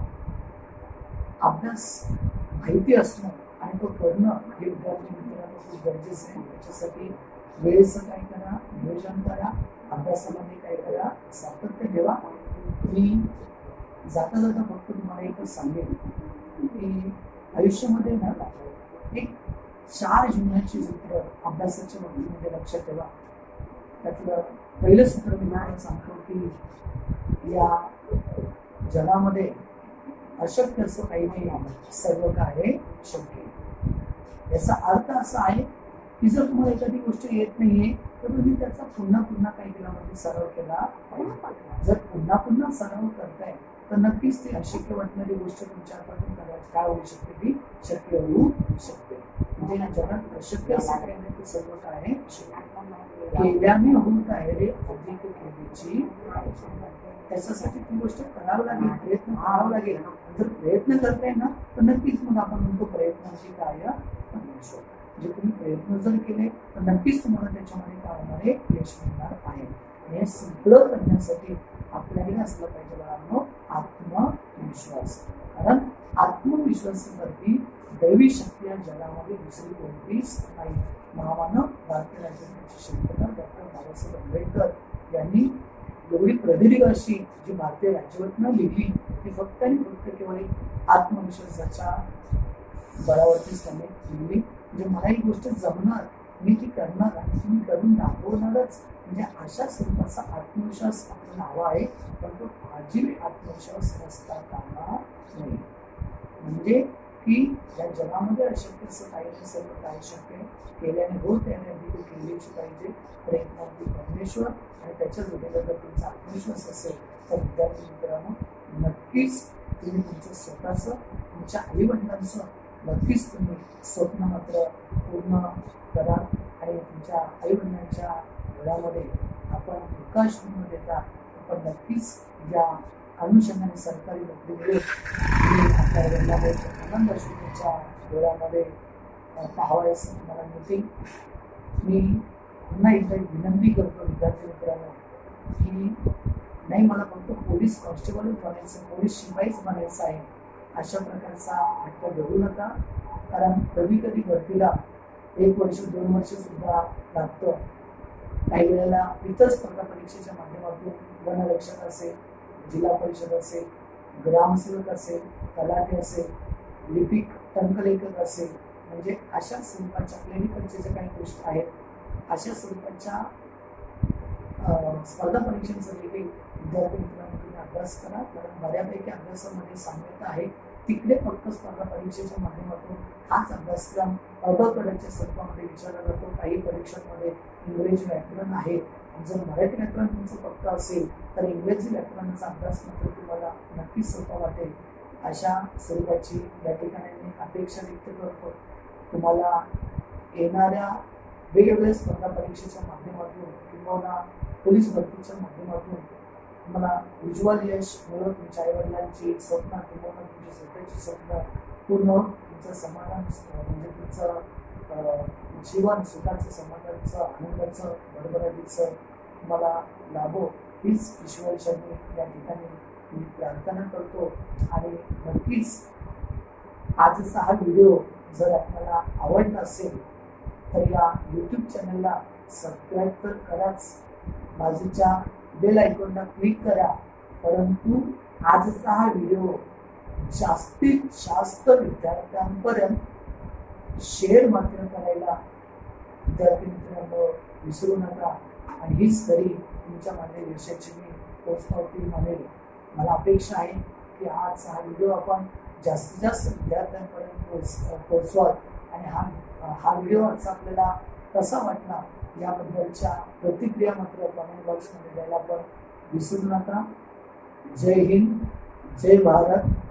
अभ्यास माहिती असणं आणि तो करणं हे विद्यार्थी मित्रांनो खूप गरजेचं आहे. त्याच्यासाठी वेळेचं काय करा, नियोजन करा, अभ्यासामध्ये काय करा, सातत्य ठेवा. मी जाता जाता फक्त तुम्हाला एकच सांगेन की आयुष्यामध्ये ना एक चार जीवनाची सूत्र अभ्यासाच्या बाबतीमध्ये लक्षात ठेवा. त्यातलं पहिलं सूत्र मी तुम्हाला सांगतो की या जगामध्ये अशक्य असं काही नाही आहे, सर्व काय शक्य. याचा अर्थ असा आहे की जर तुम्हाला एखादी गोष्ट येत नाहीये तर तुम्ही त्याचा पुन्हा पुन्हा काही केला म्हणजे सराव केला पाहिजे. जर पुन्हा पुन्हा सराव करताय तर नक्कीच ती अशक्य वाटणारी गोष्ट तुमच्या हातातून करायची काय होऊ शकते, ती शक्य होऊ शकते. म्हणजे या जगात अशक्य असं काही नाही, ते सर्व काय आहे केल्याने होत आहे रे अधिक केलीची. त्याच्यासाठी ती गोष्ट करावं लागेल, प्रयत्न करावा लागेल. जर प्रयत्न करताय ना तर नक्कीच मग आपण म्हणतो प्रयत्नाची कार्य म्हणजे तुम्ही प्रयत्न जर केले तर नक्कीच तुम्हाला त्याच्यामध्ये काय होणार आहे, यश मिळणार आहे. हे सगळं करण्यासाठी आपल्याकडे असलं पाहिजे बाळांनो आत्मविश्वास. कारण आत्मविश्वासावरती दैवी शक्ती या जगामध्ये दुसरी कोणतीच नाही. महामानव भारतीय राज्यघटनेचे शिल्पकार डॉक्टर बाबासाहेब आंबेडकर यांनी एवढी प्रदीर्घ अशी जी भारतीय राज्यघटना लिहिली ती फक्त आणि फक्त केवळ आत्मविश्वासाच्या बळावरतीच त्यांनी लिहिली. म्हणजे मला ही गोष्ट जमणार मी ती करणार आणि तुम्ही करून दाखवणारच. म्हणजे अशा स्वरूपाचा आत्मविश्वास आपल्याला हवा आहे, पण तो आजीवी आत्मविश्वास असता कामा नये. म्हणजे की या जगामध्ये अशक्य असं काही नाही, सर्व काही शक्य केल्याने होत त्याने देखील केलीच पाहिजे. प्रयत्नांती परमेश्वर आणि त्याच्या जोडीला जर तुमचा आत्मविश्वास असेल तर विद्यार्थी मित्रांनो नक्कीच तुम्ही तुमचं स्वतःचं तुमच्या आईवडिलांचं नक्कीच तुम्ही स्वप्न मात्र पूर्ण करा आणि तुमच्या आईवडिलांच्या घरामध्ये आपण प्रकाश न देता आपण नक्कीच या अनुषंगाने सरकारी नोकरी मिळेल तुम्ही आपल्या वडिलांमध्ये आनंद तुमच्या डोळ्यामध्ये पाहावयास मला मिळते. मी पुन्हा एकदा विनंती करतो विद्यार्थी मित्रांनो की नाही मला फक्त पोलीस कॉन्स्टेबलच बनायचं, पोलीस शिपाईच बनायचं आहे अशा प्रकारचा हट्ट धरू नका. कारण कधी कधी भरतीला एक वर्ष दोन वर्ष सुद्धा लागतं. काही वेळेला इतर स्पर्धा परीक्षेच्या माध्यमातून वनरक्षक असेल, जिल्हा परिषद असेल, ग्रामसेवक असेल, तलाठी असेल, लिपिक टंकलेखक असेल, म्हणजे अशा स्वरूपाच्या क्लिनिकलच्या ज्या काही गोष्टी आहेत अशा स्वरूपाच्या स्पर्धा परीक्षांचा देखील विद्यार्थी मित्रांनो तुम्ही अभ्यास करा. कारण बऱ्यापैकी अभ्यासामध्ये साम्यता आहे. तिकडे फक्त स्पर्धा परीक्षेच्या माध्यमातून हाच अभ्यासक्रम अबकडच्या स्वरूपामध्ये विचारला जातो. काही परीक्षांमध्ये इंग्रजी व्याकरण आहे. जर मराठी व्याकरण तुमचं पक्क असेल तर इंग्रजी व्याकरणाचा अभ्यास मात्र तुम्हाला नक्कीच सोपा वाटेल. अशा स्वरूपाची या ठिकाणी मी अपेक्षा व्यक्त करतो. तुम्हाला येणाऱ्या वेगवेगळ्या स्पर्धा परीक्षेच्या माध्यमातून किंवा पोलीस भरतीच्या माध्यमातून तुम्हाला उज्ज्वल यश मिळवून तुमच्या आईवडिलांची स्वप्न किंवा तुमची स्वतःची स्वप्न पूर्ण तुमचं समाधान म्हणजे तुमचं जीवन सुखाचं समाधानाचं आनंदाचं भरभराटीचं तुम्हाला लाभो हीच ईश्वरचरणी या ठिकाणी मी प्रार्थना करतो. आणि नक्कीच आजचा हा व्हिडिओ जर आपल्याला आवडला असेल तर या यूट्यूब चॅनलला सबस्क्राईब तर कराच, बाजूच्या बेल आयकॉनला क्लिक करा. परंतु आजचा हा व्हिडिओ जास्तीत जास्त विद्यार्थ्यांपर्यंत शेअर मात्र करायला विद्यार्थी मित्रांनो विसरू नका. आणि हीच तरी तुमच्या माझ्या यशाची मी पोचपावती म्हणेल. मला अपेक्षा आहे की आज हा व्हिडिओ आपण जास्तीत जास्त विद्यार्थ्यांपर्यंत पोच पोचवाल आणि हा हा व्हिडिओ आज आपल्याला कसा वाटला याबद्दलच्या प्रतिक्रिया मात्र कमेंट बॉक्समध्ये द्यायला पण विसरू नका. जय हिंद, जय भारत.